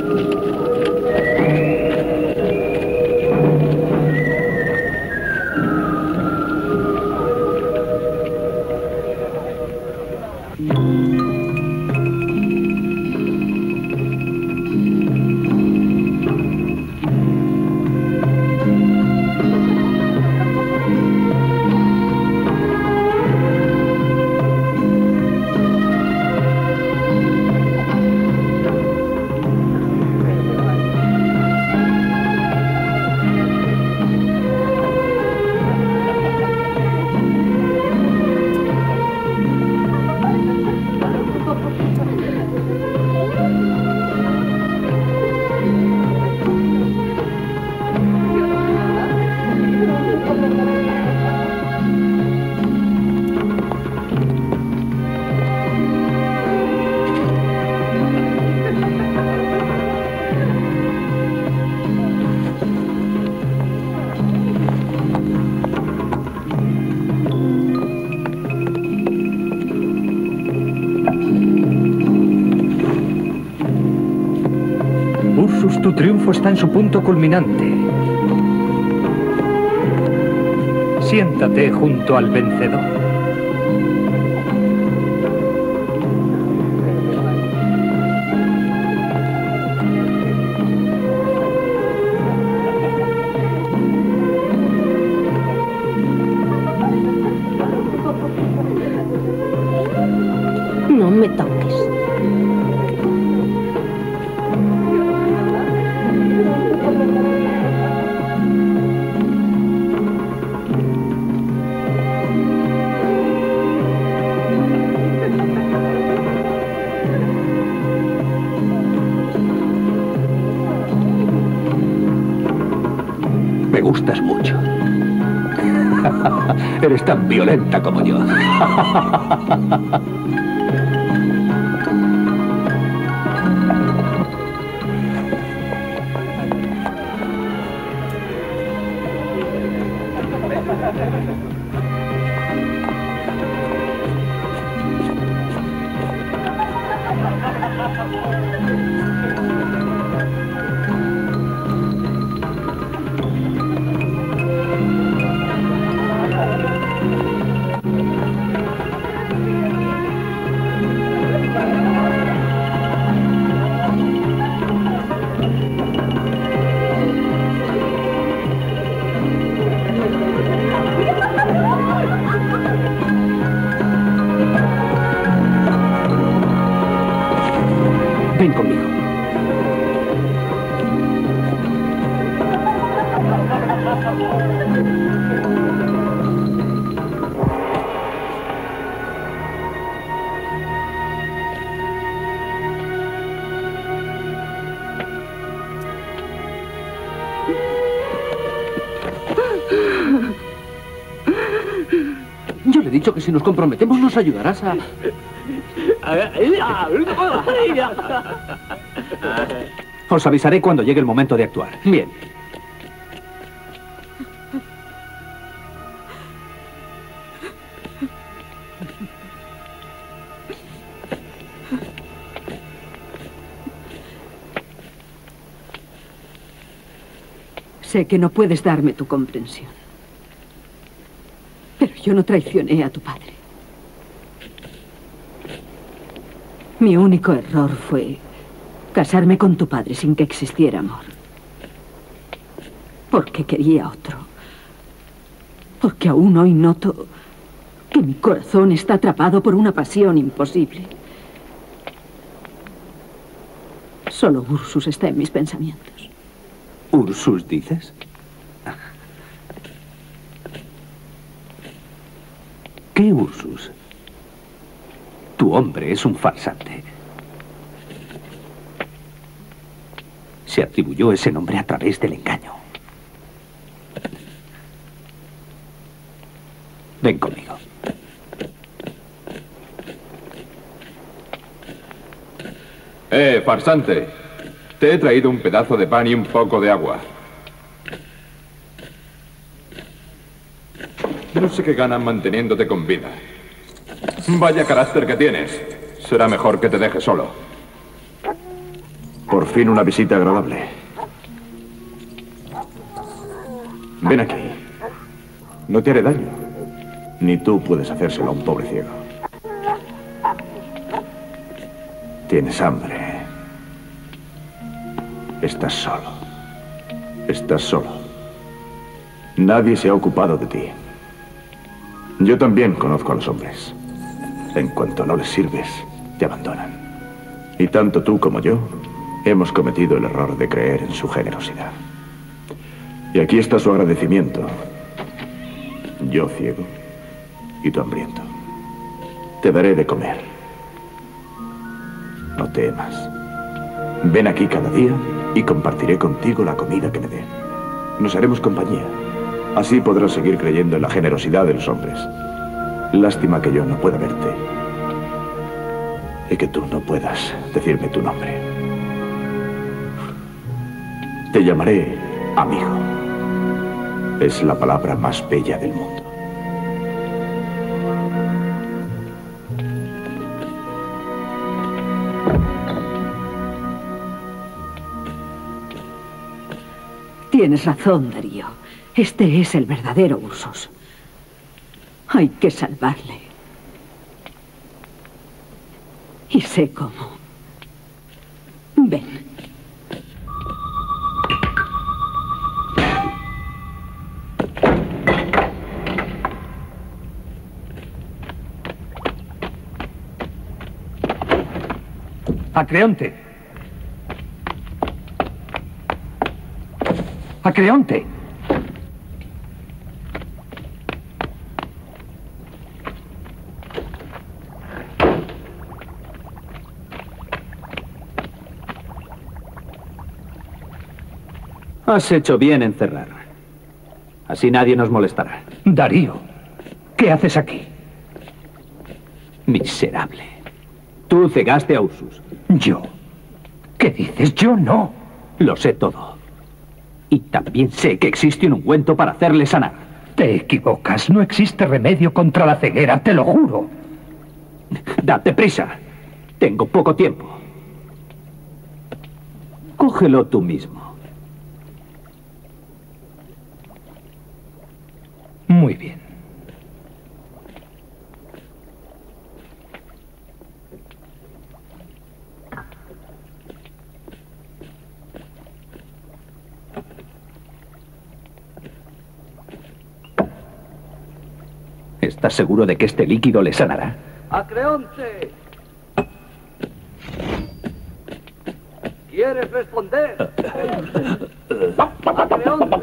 Ursus, tu triunfo está en su punto culminante. Siéntate junto al vencedor. No me toques. Me gustas mucho. Eres tan violenta como yo. Ven conmigo. Yo le he dicho que si nos comprometemos nos ayudarás a... Os avisaré cuando llegue el momento de actuar. Bien. Sé que no puedes darme tu comprensión. Pero yo no traicioné a tu padre. Mi único error fue casarme con tu padre sin que existiera amor. Porque quería otro. Porque aún hoy noto que mi corazón está atrapado por una pasión imposible. Solo Ursus está en mis pensamientos. ¿Ursus dices? ¿Qué Ursus? Tu hombre es un farsante. Se atribuyó ese nombre a través del engaño. Ven conmigo. Farsante. Te he traído un pedazo de pan y un poco de agua. No sé qué ganan manteniéndote con vida. Vaya carácter que tienes. Será mejor que te deje solo. Por fin una visita agradable. Ven aquí. No te haré daño. Ni tú puedes hacérselo a un pobre ciego. Tienes hambre. Estás solo. Estás solo. Nadie se ha ocupado de ti. Yo también conozco a los hombres. En cuanto no les sirves, te abandonan. Y tanto tú como yo hemos cometido el error de creer en su generosidad. Y aquí está su agradecimiento. Yo ciego y tú hambriento. Te daré de comer. No temas. Ven aquí cada día y compartiré contigo la comida que me dé. Nos haremos compañía. Así podrás seguir creyendo en la generosidad de los hombres. Lástima que yo no pueda verte. Y que tú no puedas decirme tu nombre. Te llamaré amigo. Es la palabra más bella del mundo. Tienes razón, Darío. Este es el verdadero Ursus. Hay que salvarle. Y sé cómo. Ven. Acreonte. Acreonte. Has hecho bien en cerrar. Así nadie nos molestará. Darío, ¿qué haces aquí? Miserable. Tú cegaste a Ursus. ¿Yo? ¿Qué dices? Yo no. Lo sé todo. Y también sé que existe un ungüento para hacerle sanar. Te equivocas. No existe remedio contra la ceguera, te lo juro. Date prisa. Tengo poco tiempo. Cógelo tú mismo. Muy bien. ¿Estás seguro de que este líquido le sanará? ¡Acreonte! ¿Quieres responder? ¡Acreonte!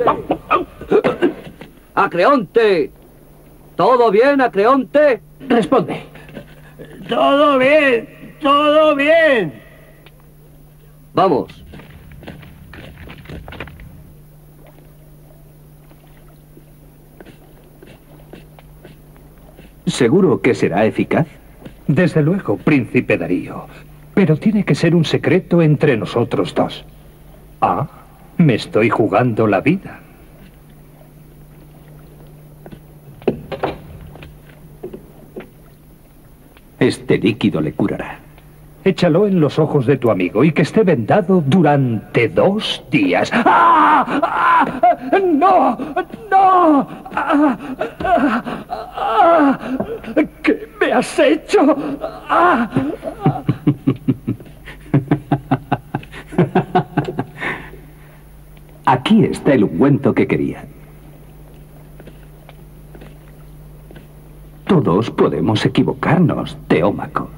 ¡Acreonte! ¿Todo bien, Acreonte? Responde. ¡Todo bien! ¡Todo bien! Vamos. ¿Seguro que será eficaz? Desde luego, príncipe Darío. Pero tiene que ser un secreto entre nosotros dos. Ah, me estoy jugando la vida. Este líquido le curará. Échalo en los ojos de tu amigo y que esté vendado durante 2 días. ¡Ah! ¡Ah! ¡No! ¡No! ¡Ah! ¡Ah! ¿Qué me has hecho? ¡Ah! Aquí está el ungüento que quería. Todos podemos equivocarnos, Teómaco.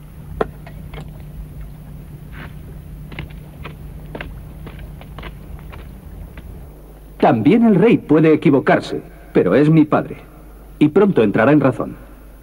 También el rey puede equivocarse, pero es mi padre. Y pronto entrará en razón.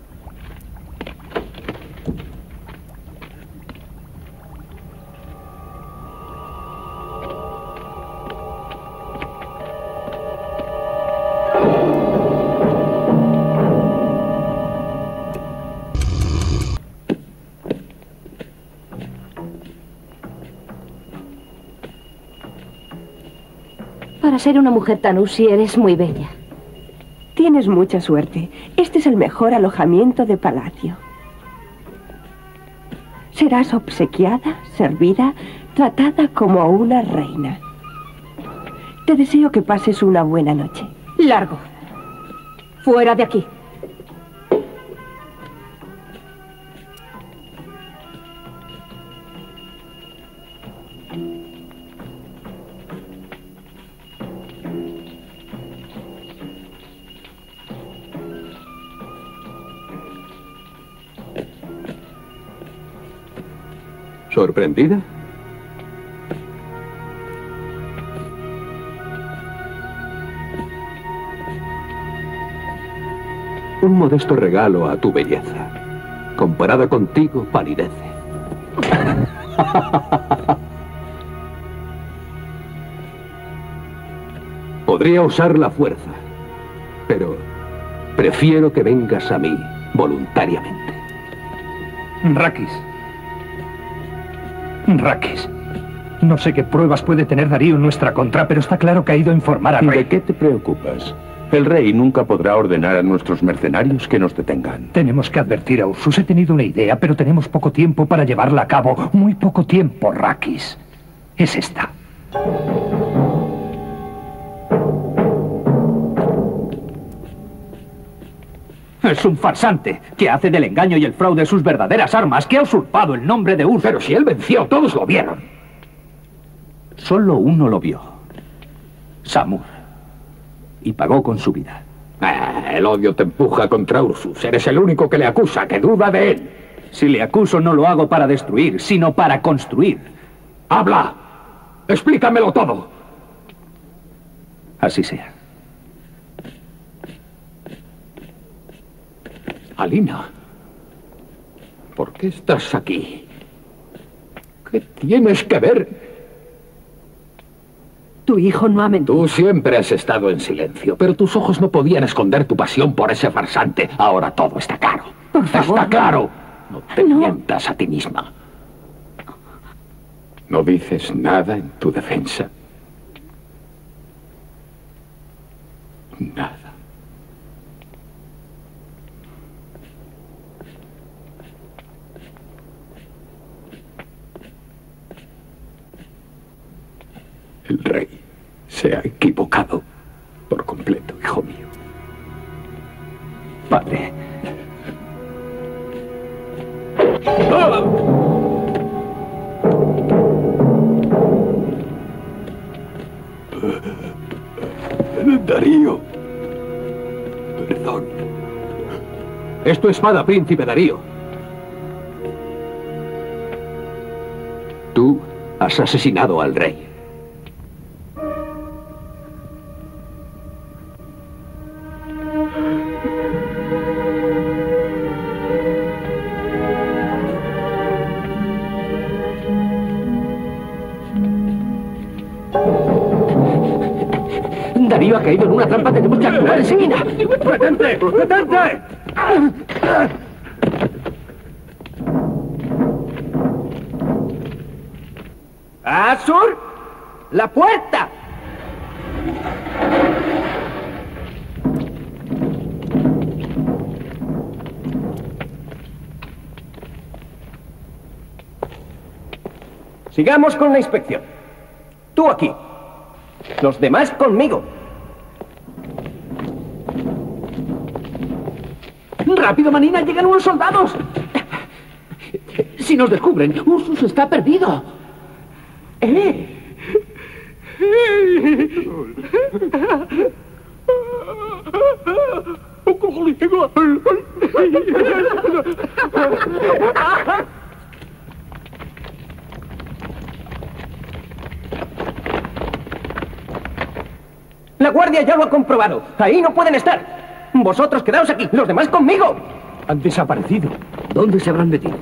Para ser una mujer tanusi eres muy bella. Tienes mucha suerte. Este es el mejor alojamiento de palacio. Serás obsequiada, servida, tratada como una reina. Te deseo que pases una buena noche. Largo. Fuera de aquí. ¿Sorprendida? Un modesto regalo a tu belleza. Comparada contigo, palidece. Podría usar la fuerza, pero prefiero que vengas a mí voluntariamente. Rakis, no sé qué pruebas puede tener Darío en nuestra contra, pero está claro que ha ido a informar al rey. ¿De qué te preocupas? El rey nunca podrá ordenar a nuestros mercenarios que nos detengan. Tenemos que advertir a Ursus. He tenido una idea, pero tenemos poco tiempo para llevarla a cabo. Muy poco tiempo, Rakis. Es esta. Es un farsante que hace del engaño y el fraude sus verdaderas armas, que ha usurpado el nombre de Ursus. Pero si él venció, todos lo vieron. Solo uno lo vio. Samur. Y pagó con su vida. El odio te empuja contra Ursus. Eres el único que le acusa, que duda de él. Si le acuso, no lo hago para destruir, sino para construir. ¡Habla! ¡Explícamelo todo! Así sea. Alina, ¿por qué estás aquí? ¿Qué tienes que ver? Tu hijo no ha mentido. Tú siempre has estado en silencio, pero tus ojos no podían esconder tu pasión por ese farsante. Ahora todo está claro. Por favor. Está claro. No te mientas a ti misma. ¿No dices nada en tu defensa? Nada. El rey se ha equivocado por completo, hijo mío. Padre. Darío. Perdón. Es tu espada, príncipe Darío. Tú has asesinado al rey. Darío ha caído en una trampa, tenemos que actuar enseguida. ¡Detente! ¡Detente! ¡Azur! ¡La puerta! Sigamos con la inspección. Tú aquí. Los demás conmigo. ¡Rápido, Manina! ¡Llegan unos soldados! Si nos descubren, Ursus está perdido. La guardia ya lo ha comprobado. Ahí no pueden estar. Vosotros quedaos aquí, los demás conmigo. Han desaparecido. ¿Dónde se habrán metido?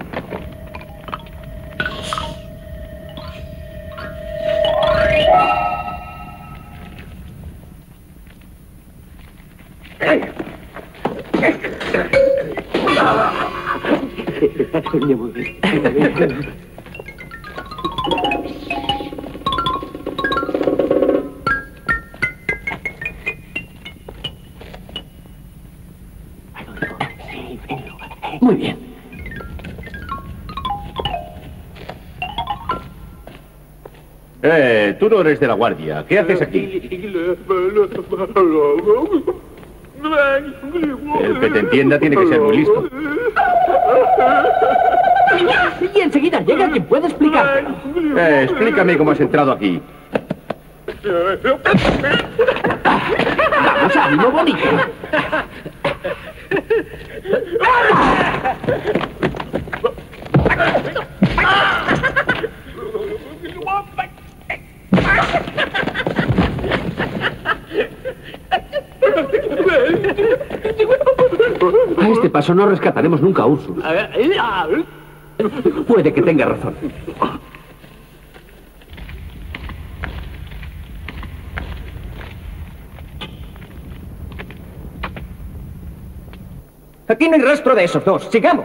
Muy bien. Tú no eres de la guardia. ¿Qué haces aquí? El que te entienda tiene que ser muy listo. Y enseguida llega quien puede explicar. Explícame cómo has entrado aquí. Vamos, ánimo, bonito. A este paso no rescataremos nunca a Ursus. Puede que tenga razón. Aquí no hay rastro de esos dos. ¡Sigamos!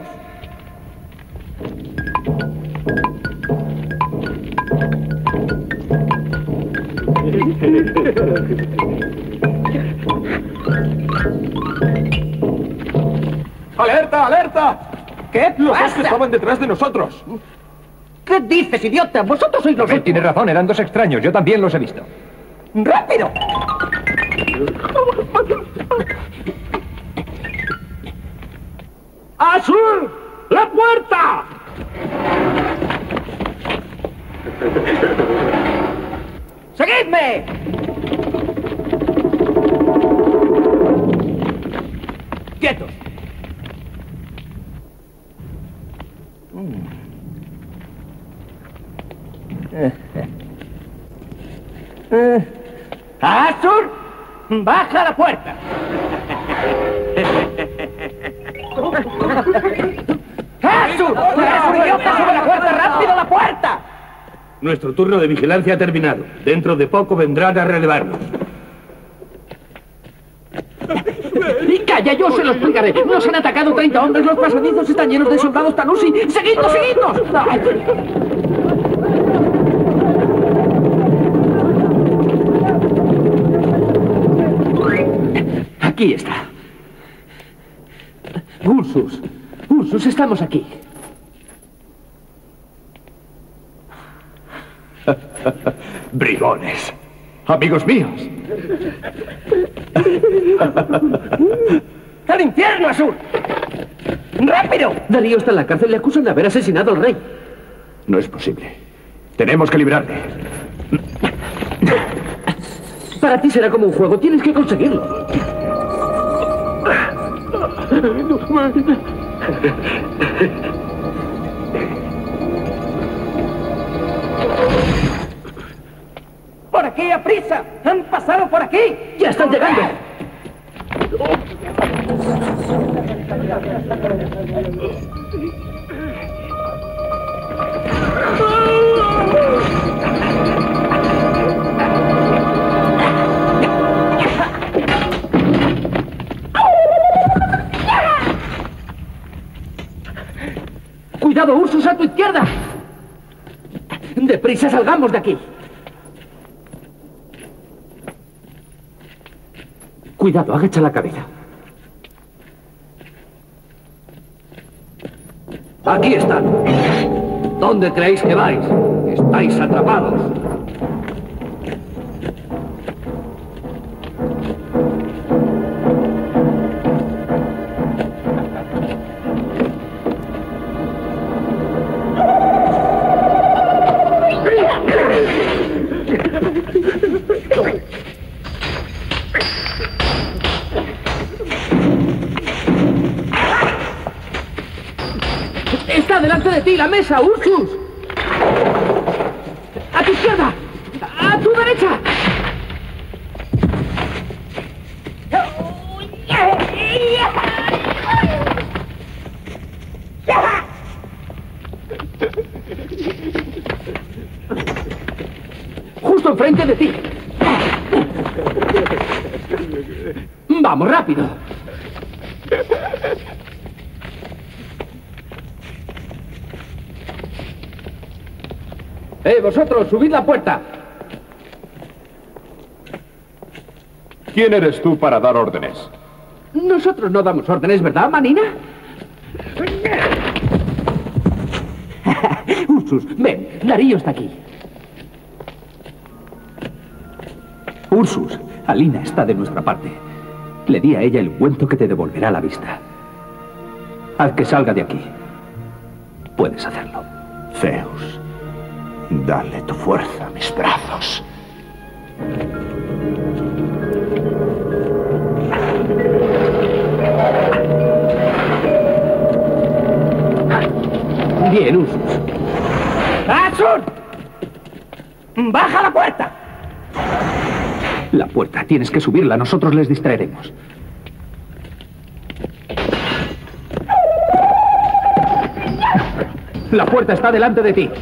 ¡Alerta, alerta! ¿Qué Los dos pasa? que estaban detrás de nosotros. ¿Qué dices, idiota? Vosotros sois los Tiene razón, eran dos extraños. Yo también los he visto. ¡Rápido! ¡Azul! ¡La puerta! ¡Seguidme! ¡Quietos! ¡Azul! ¡Baja la puerta! ¡Azul! ¡Eres un idiota! ¡Sube la puerta! ¡Rápido la puerta! Nuestro turno de vigilancia ha terminado. Dentro de poco vendrán a relevarnos. Y calla, yo se lo explicaré. Nos han atacado 30 hombres, los pasadizos están llenos de soldados Tanusi. ¡Seguidnos, seguidnos! Aquí está. Ursus. Ursus, estamos aquí. Bribones. Amigos míos. ¡Al infierno, Azul! ¡Rápido! Darío está en la cárcel, le acusan de haber asesinado al rey. No es posible. Tenemos que librarle. Para ti será como un juego, tienes que conseguirlo. ¡Por aquí, a prisa! ¡Han pasado por aquí! ¡Ya están llegando! ¡Cuidado, Ursus, a tu izquierda! ¡Deprisa, salgamos de aquí! Cuidado, agacha la cabeza. Aquí están. ¿Dónde creéis que vais? Estáis atrapados. ¡Está delante de ti la mesa, Ursus! ¡A tu izquierda! ¡A tu derecha! Justo enfrente de ti. ¡Vamos, rápido! Vosotros, subid la puerta. ¿Quién eres tú para dar órdenes? Nosotros no damos órdenes, ¿verdad, Manina? Ursus, ven, Darío está aquí. Ursus, Alina está de nuestra parte. Le di a ella el ungüento que te devolverá la vista. Haz que salga de aquí. Puedes hacerlo. Zeus, dale tu fuerza a mis brazos. Bien, Ursus. ¡Axur! ¡Baja la puerta! La puerta, tienes que subirla, nosotros les distraeremos. La puerta está delante de ti.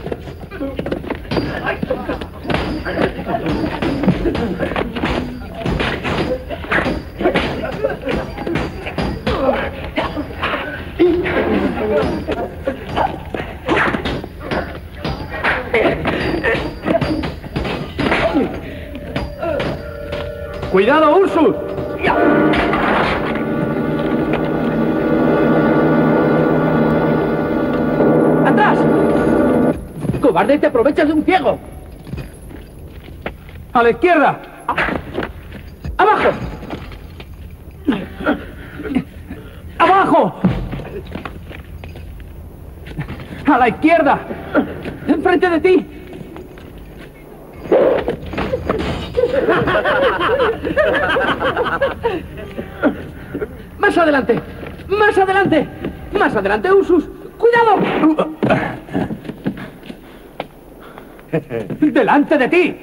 ¡Cuidado, Ursus! ¡Atrás! ¡Cobarde, te aprovechas de un ciego! ¡A la izquierda! ¡Abajo! ¡Abajo! ¡A la izquierda! ¡Enfrente de ti! ¡Más adelante! ¡Más adelante! ¡Más adelante, Ursus! ¡Cuidado! ¡Delante de ti!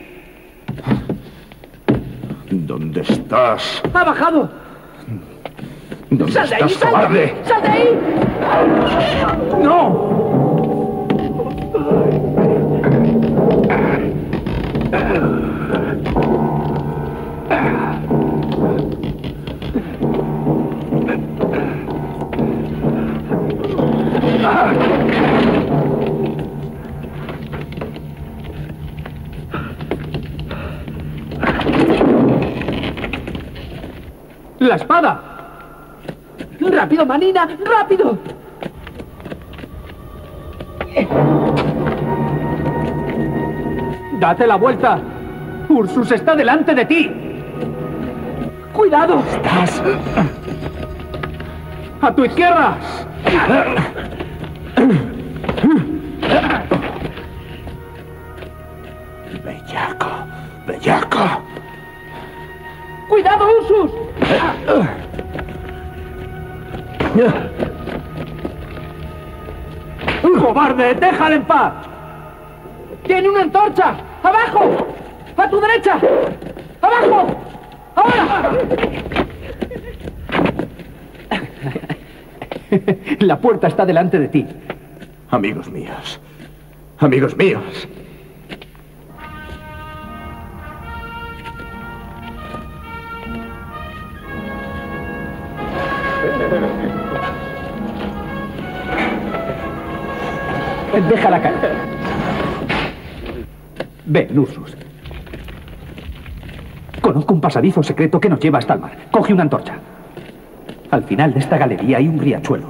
¿Dónde estás? ¡Ha bajado! ¿Dónde ¡Sal de ahí, estás, cobarde? ¡Sal de ahí! ¡No! ¡La espada! ¡Rápido, Manina! ¡Rápido! ¡Date la vuelta! ¡Ursus está delante de ti! ¡Cuidado! ¿Estás? ¡A tu izquierda! Bellaco, bellaco. ¡Cuidado, Ursus! ¡Cobarde! ¡Déjale en paz! ¡Tiene una antorcha! ¡Abajo! ¡A tu derecha! ¡Abajo! ¡Ahora! La puerta está delante de ti. Amigos míos. Amigos míos. Déjala caer. Ven, Ursus. Conozco un pasadizo secreto que nos lleva hasta el mar. Coge una antorcha. Al final de esta galería hay un riachuelo.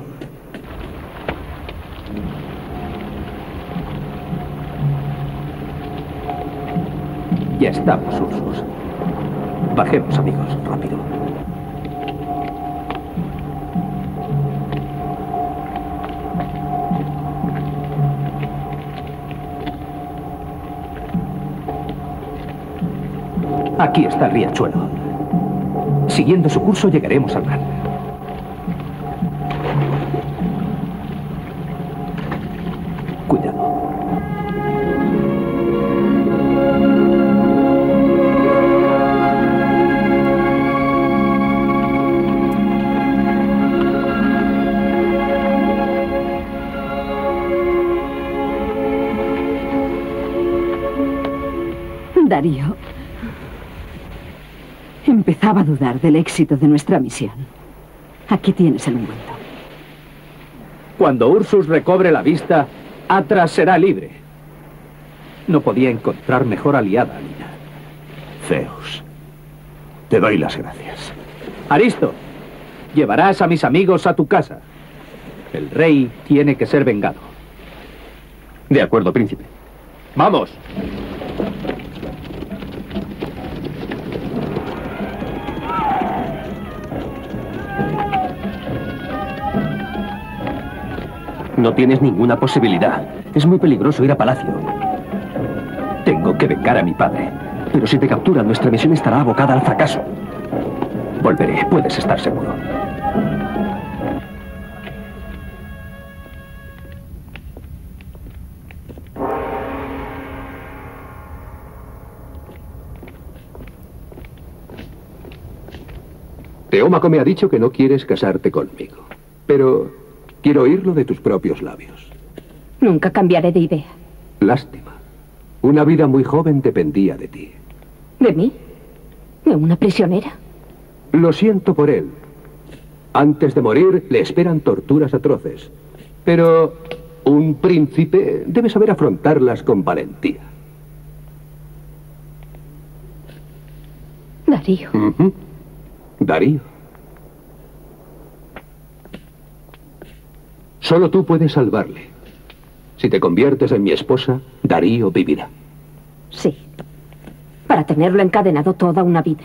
Ya estamos, Ursus. Bajemos, amigos, rápido. Aquí está el riachuelo. Siguiendo su curso llegaremos al mar. Cuidado. Darío. Empezaba a dudar del éxito de nuestra misión. Aquí tienes el ungüento. Cuando Ursus recobre la vista, Atras será libre. No podía encontrar mejor aliada, Alina. Zeus, te doy las gracias. Aristo, llevarás a mis amigos a tu casa. El rey tiene que ser vengado. De acuerdo, príncipe. ¡Vamos! No tienes ninguna posibilidad. Es muy peligroso ir a palacio. Tengo que vengar a mi padre. Pero si te capturan, nuestra misión estará abocada al fracaso. Volveré, puedes estar seguro. Teómaco me ha dicho que no quieres casarte conmigo. Pero quiero oírlo de tus propios labios. Nunca cambiaré de idea. Lástima. Una vida muy joven dependía de ti. ¿De mí? ¿De una prisionera? Lo siento por él. Antes de morir le esperan torturas atroces. Pero un príncipe debe saber afrontarlas con valentía. Darío. Darío. Solo tú puedes salvarle. Si te conviertes en mi esposa, Darío vivirá. Sí. Para tenerlo encadenado toda una vida.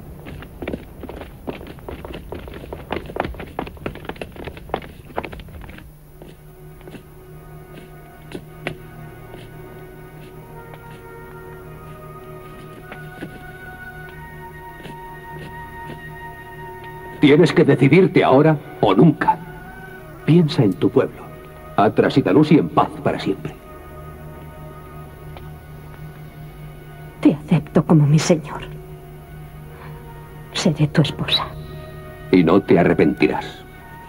Tienes que decidirte ahora o nunca. Piensa en tu pueblo. Atras y Tanusi en paz para siempre. Te acepto como mi señor. Seré tu esposa. Y no te arrepentirás.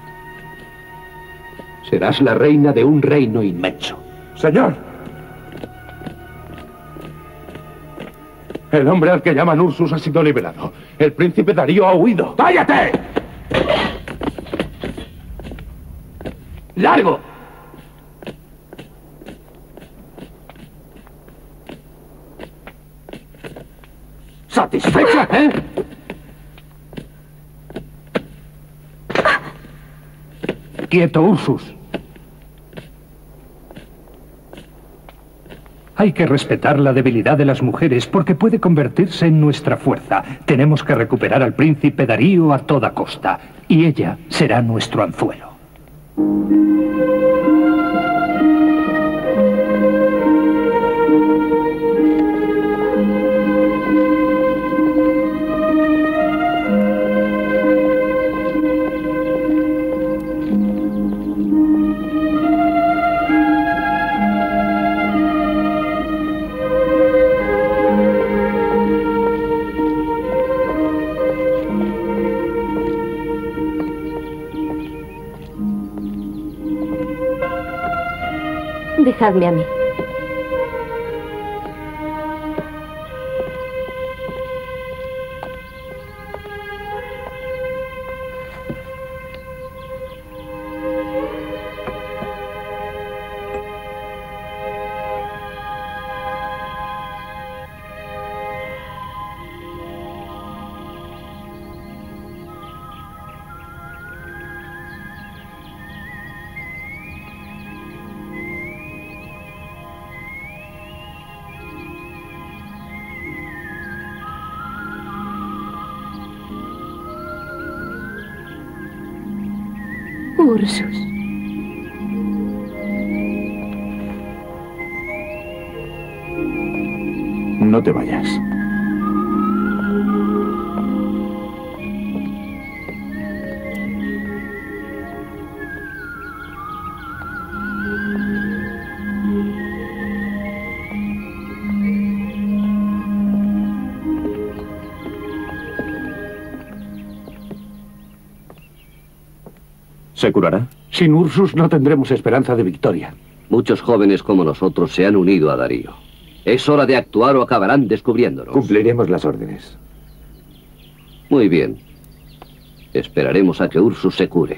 Serás la reina de un reino inmenso. Señor. El hombre al que llaman Ursus ha sido liberado. El príncipe Darío ha huido. ¡Cállate! ¡Largo! ¿Satisfecha, eh? Quieto, Ursus. Hay que respetar la debilidad de las mujeres porque puede convertirse en nuestra fuerza. Tenemos que recuperar al príncipe Darío a toda costa. Y ella será nuestro anzuelo. Dejadme a mí. Ursus. No te vayas. ¿Se curará? Sin Ursus no tendremos esperanza de victoria. Muchos jóvenes como nosotros se han unido a Darío. Es hora de actuar o acabarán descubriéndonos. Cumpliremos las órdenes. Muy bien. Esperaremos a que Ursus se cure.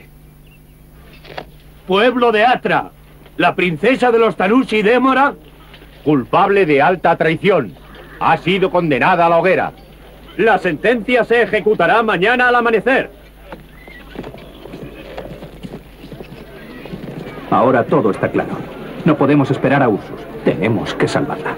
Pueblo de Atra, la princesa de los Tanusi Démora, culpable de alta traición, ha sido condenada a la hoguera. La sentencia se ejecutará mañana al amanecer. Ahora todo está claro. No podemos esperar a Ursus. Tenemos que salvarla.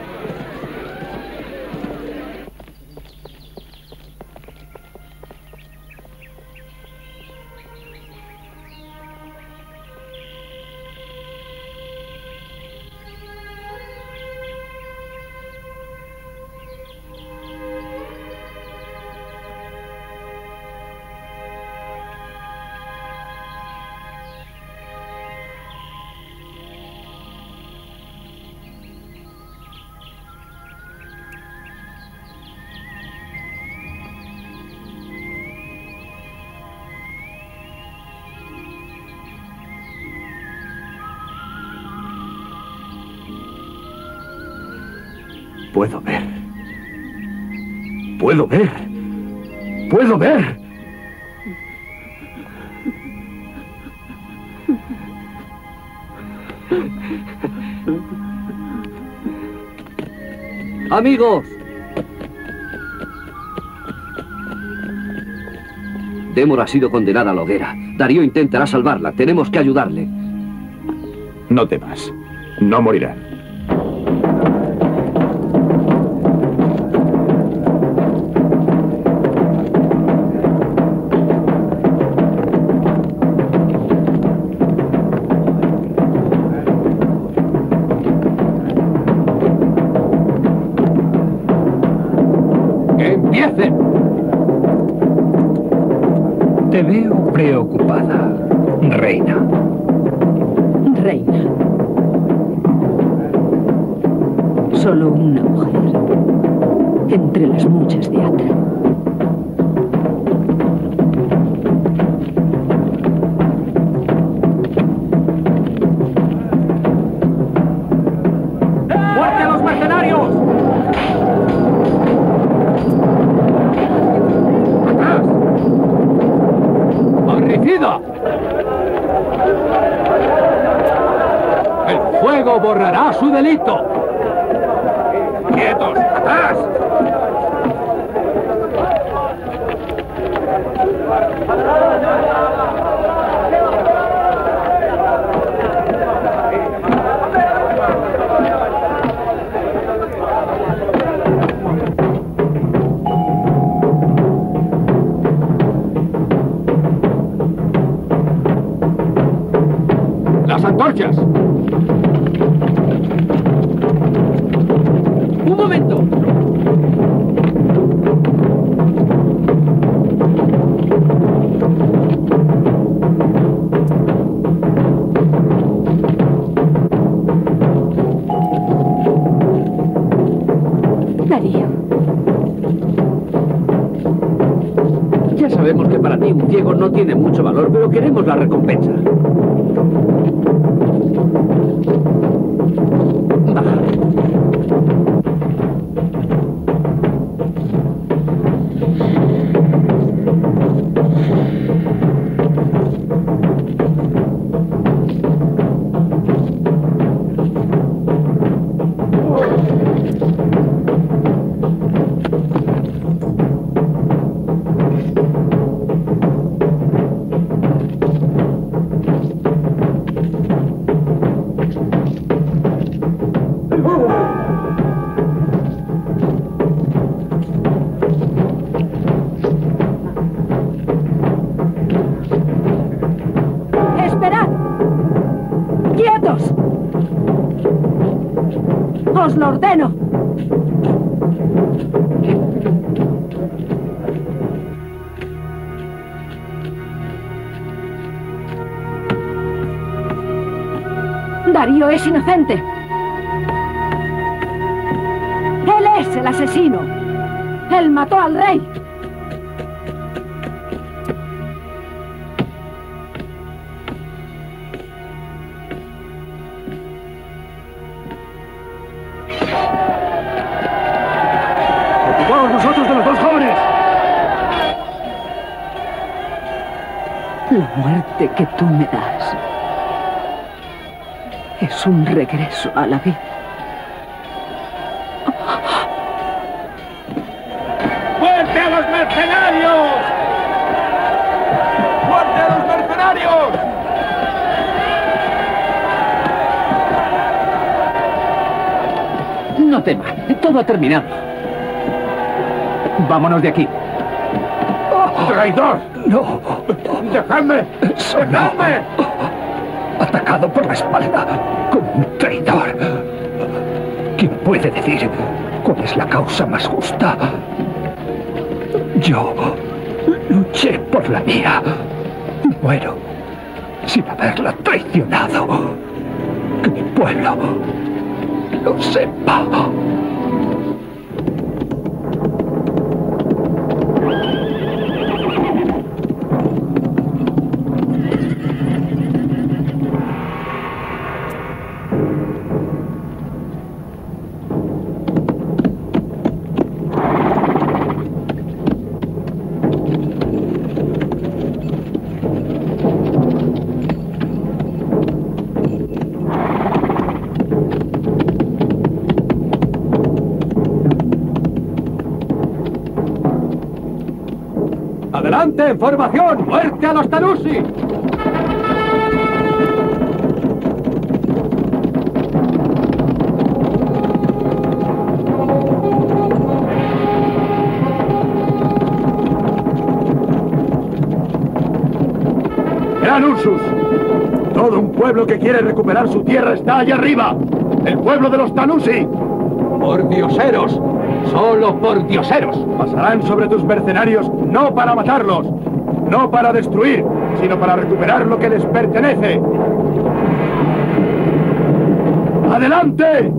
Puedo ver. Puedo ver. Puedo ver. ¡Amigos! Démora ha sido condenada a la hoguera. Darío intentará salvarla. Tenemos que ayudarle. No temas. No morirá. Te veo preocupada, reina. Reina. Solo una mujer. Entre las muchas de Atra. ¡Muerte a los mercenarios! ¡Parricida! ¡El fuego borrará su delito! ¡Quietos! ¡Atrás! ¡Las antorchas! ¡Un momento! Darío. Ya sabemos que para ti un ciego no tiene mucho valor, pero queremos la recompensa. Baja. ¡Os lo ordeno! Darío es inocente. Él es el asesino. Él mató al rey. ¡Ocupaos vosotros de los dos jóvenes! La muerte que tú me das es un regreso a la vida. ¡Muerte a los mercenarios! ¡Muerte a los mercenarios! No tema, todo ha terminado. Vámonos de aquí. ¡Traidor! ¡No! ¡Dejadme! ¡Dejadme! Atacado por la espalda como un traidor. ¿Quién puede decir cuál es la causa más justa? Yo luché por la mía y muero sin haberla traicionado. Que mi pueblo lo sepa. ¡Adelante, en formación! ¡Muerte a los Tanusi! ¡Gran Ursus! Todo un pueblo que quiere recuperar su tierra está allá arriba. ¡El pueblo de los Tanusi! ¡Por dioseros! ¡Solo por dioseros! Pasarán sobre tus mercenarios no para matarlos, no para destruir, sino para recuperar lo que les pertenece. ¡Adelante!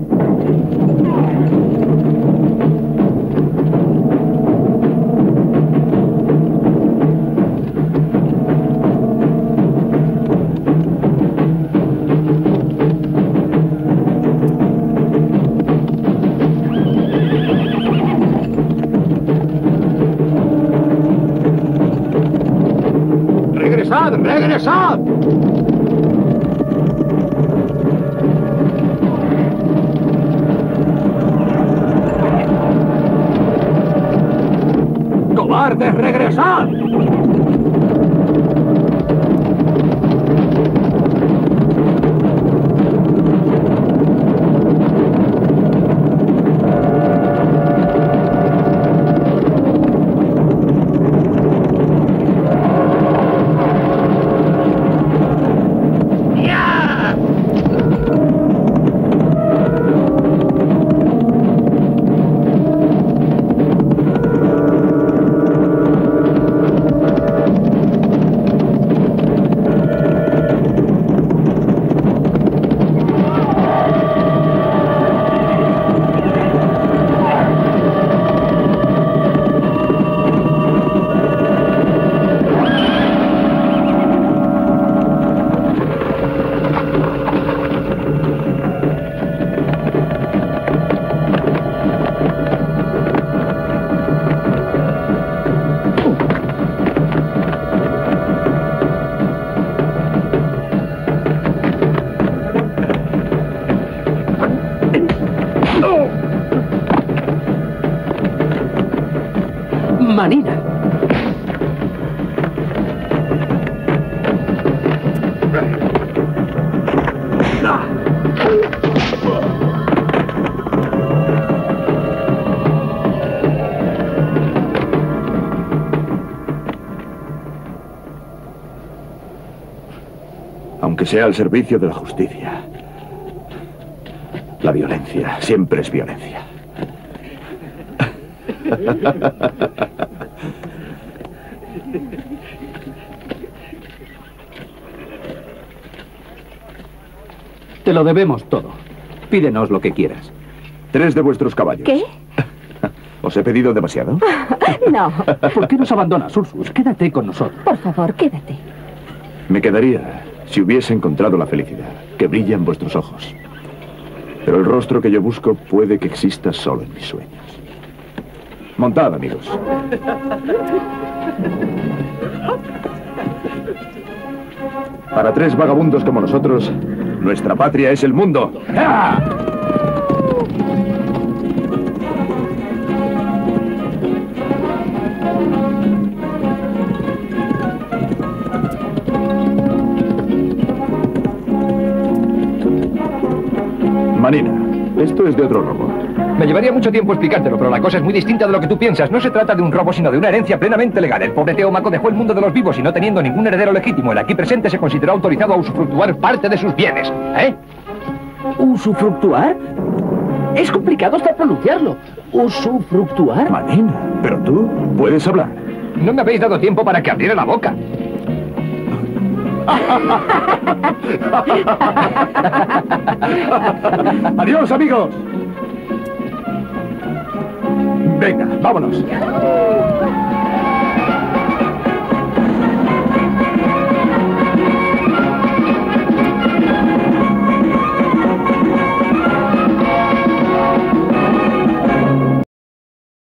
¡Regresad! ¡Regresad! ¡Cobardes, regresad! Manina. Aunque sea al servicio de la justicia. La violencia siempre es violencia. Te lo debemos todo. Pídenos lo que quieras. 3 de vuestros caballos. ¿Qué? ¿Os he pedido demasiado? No. ¿Por qué nos abandonas, Ursus? Quédate con nosotros. Por favor, quédate. Me quedaría si hubiese encontrado la felicidad que brilla en vuestros ojos. Pero el rostro que yo busco puede que exista solo en mis sueños. Montad, amigos. Para 3 vagabundos como nosotros, nuestra patria es el mundo. ¡Ah! Manina, esto es de otro robo. Me llevaría mucho tiempo explicártelo, pero la cosa es muy distinta de lo que tú piensas. No se trata de un robo, sino de una herencia plenamente legal. El pobre Teómaco dejó el mundo de los vivos y no teniendo ningún heredero legítimo, el aquí presente se consideró autorizado a usufructuar parte de sus bienes. ¿Eh? ¿Usufructuar? Es complicado hasta pronunciarlo. ¿Usufructuar? Manina, pero tú puedes hablar. No me habéis dado tiempo para que abriera la boca. ¡Adiós, amigos! Venga, vámonos.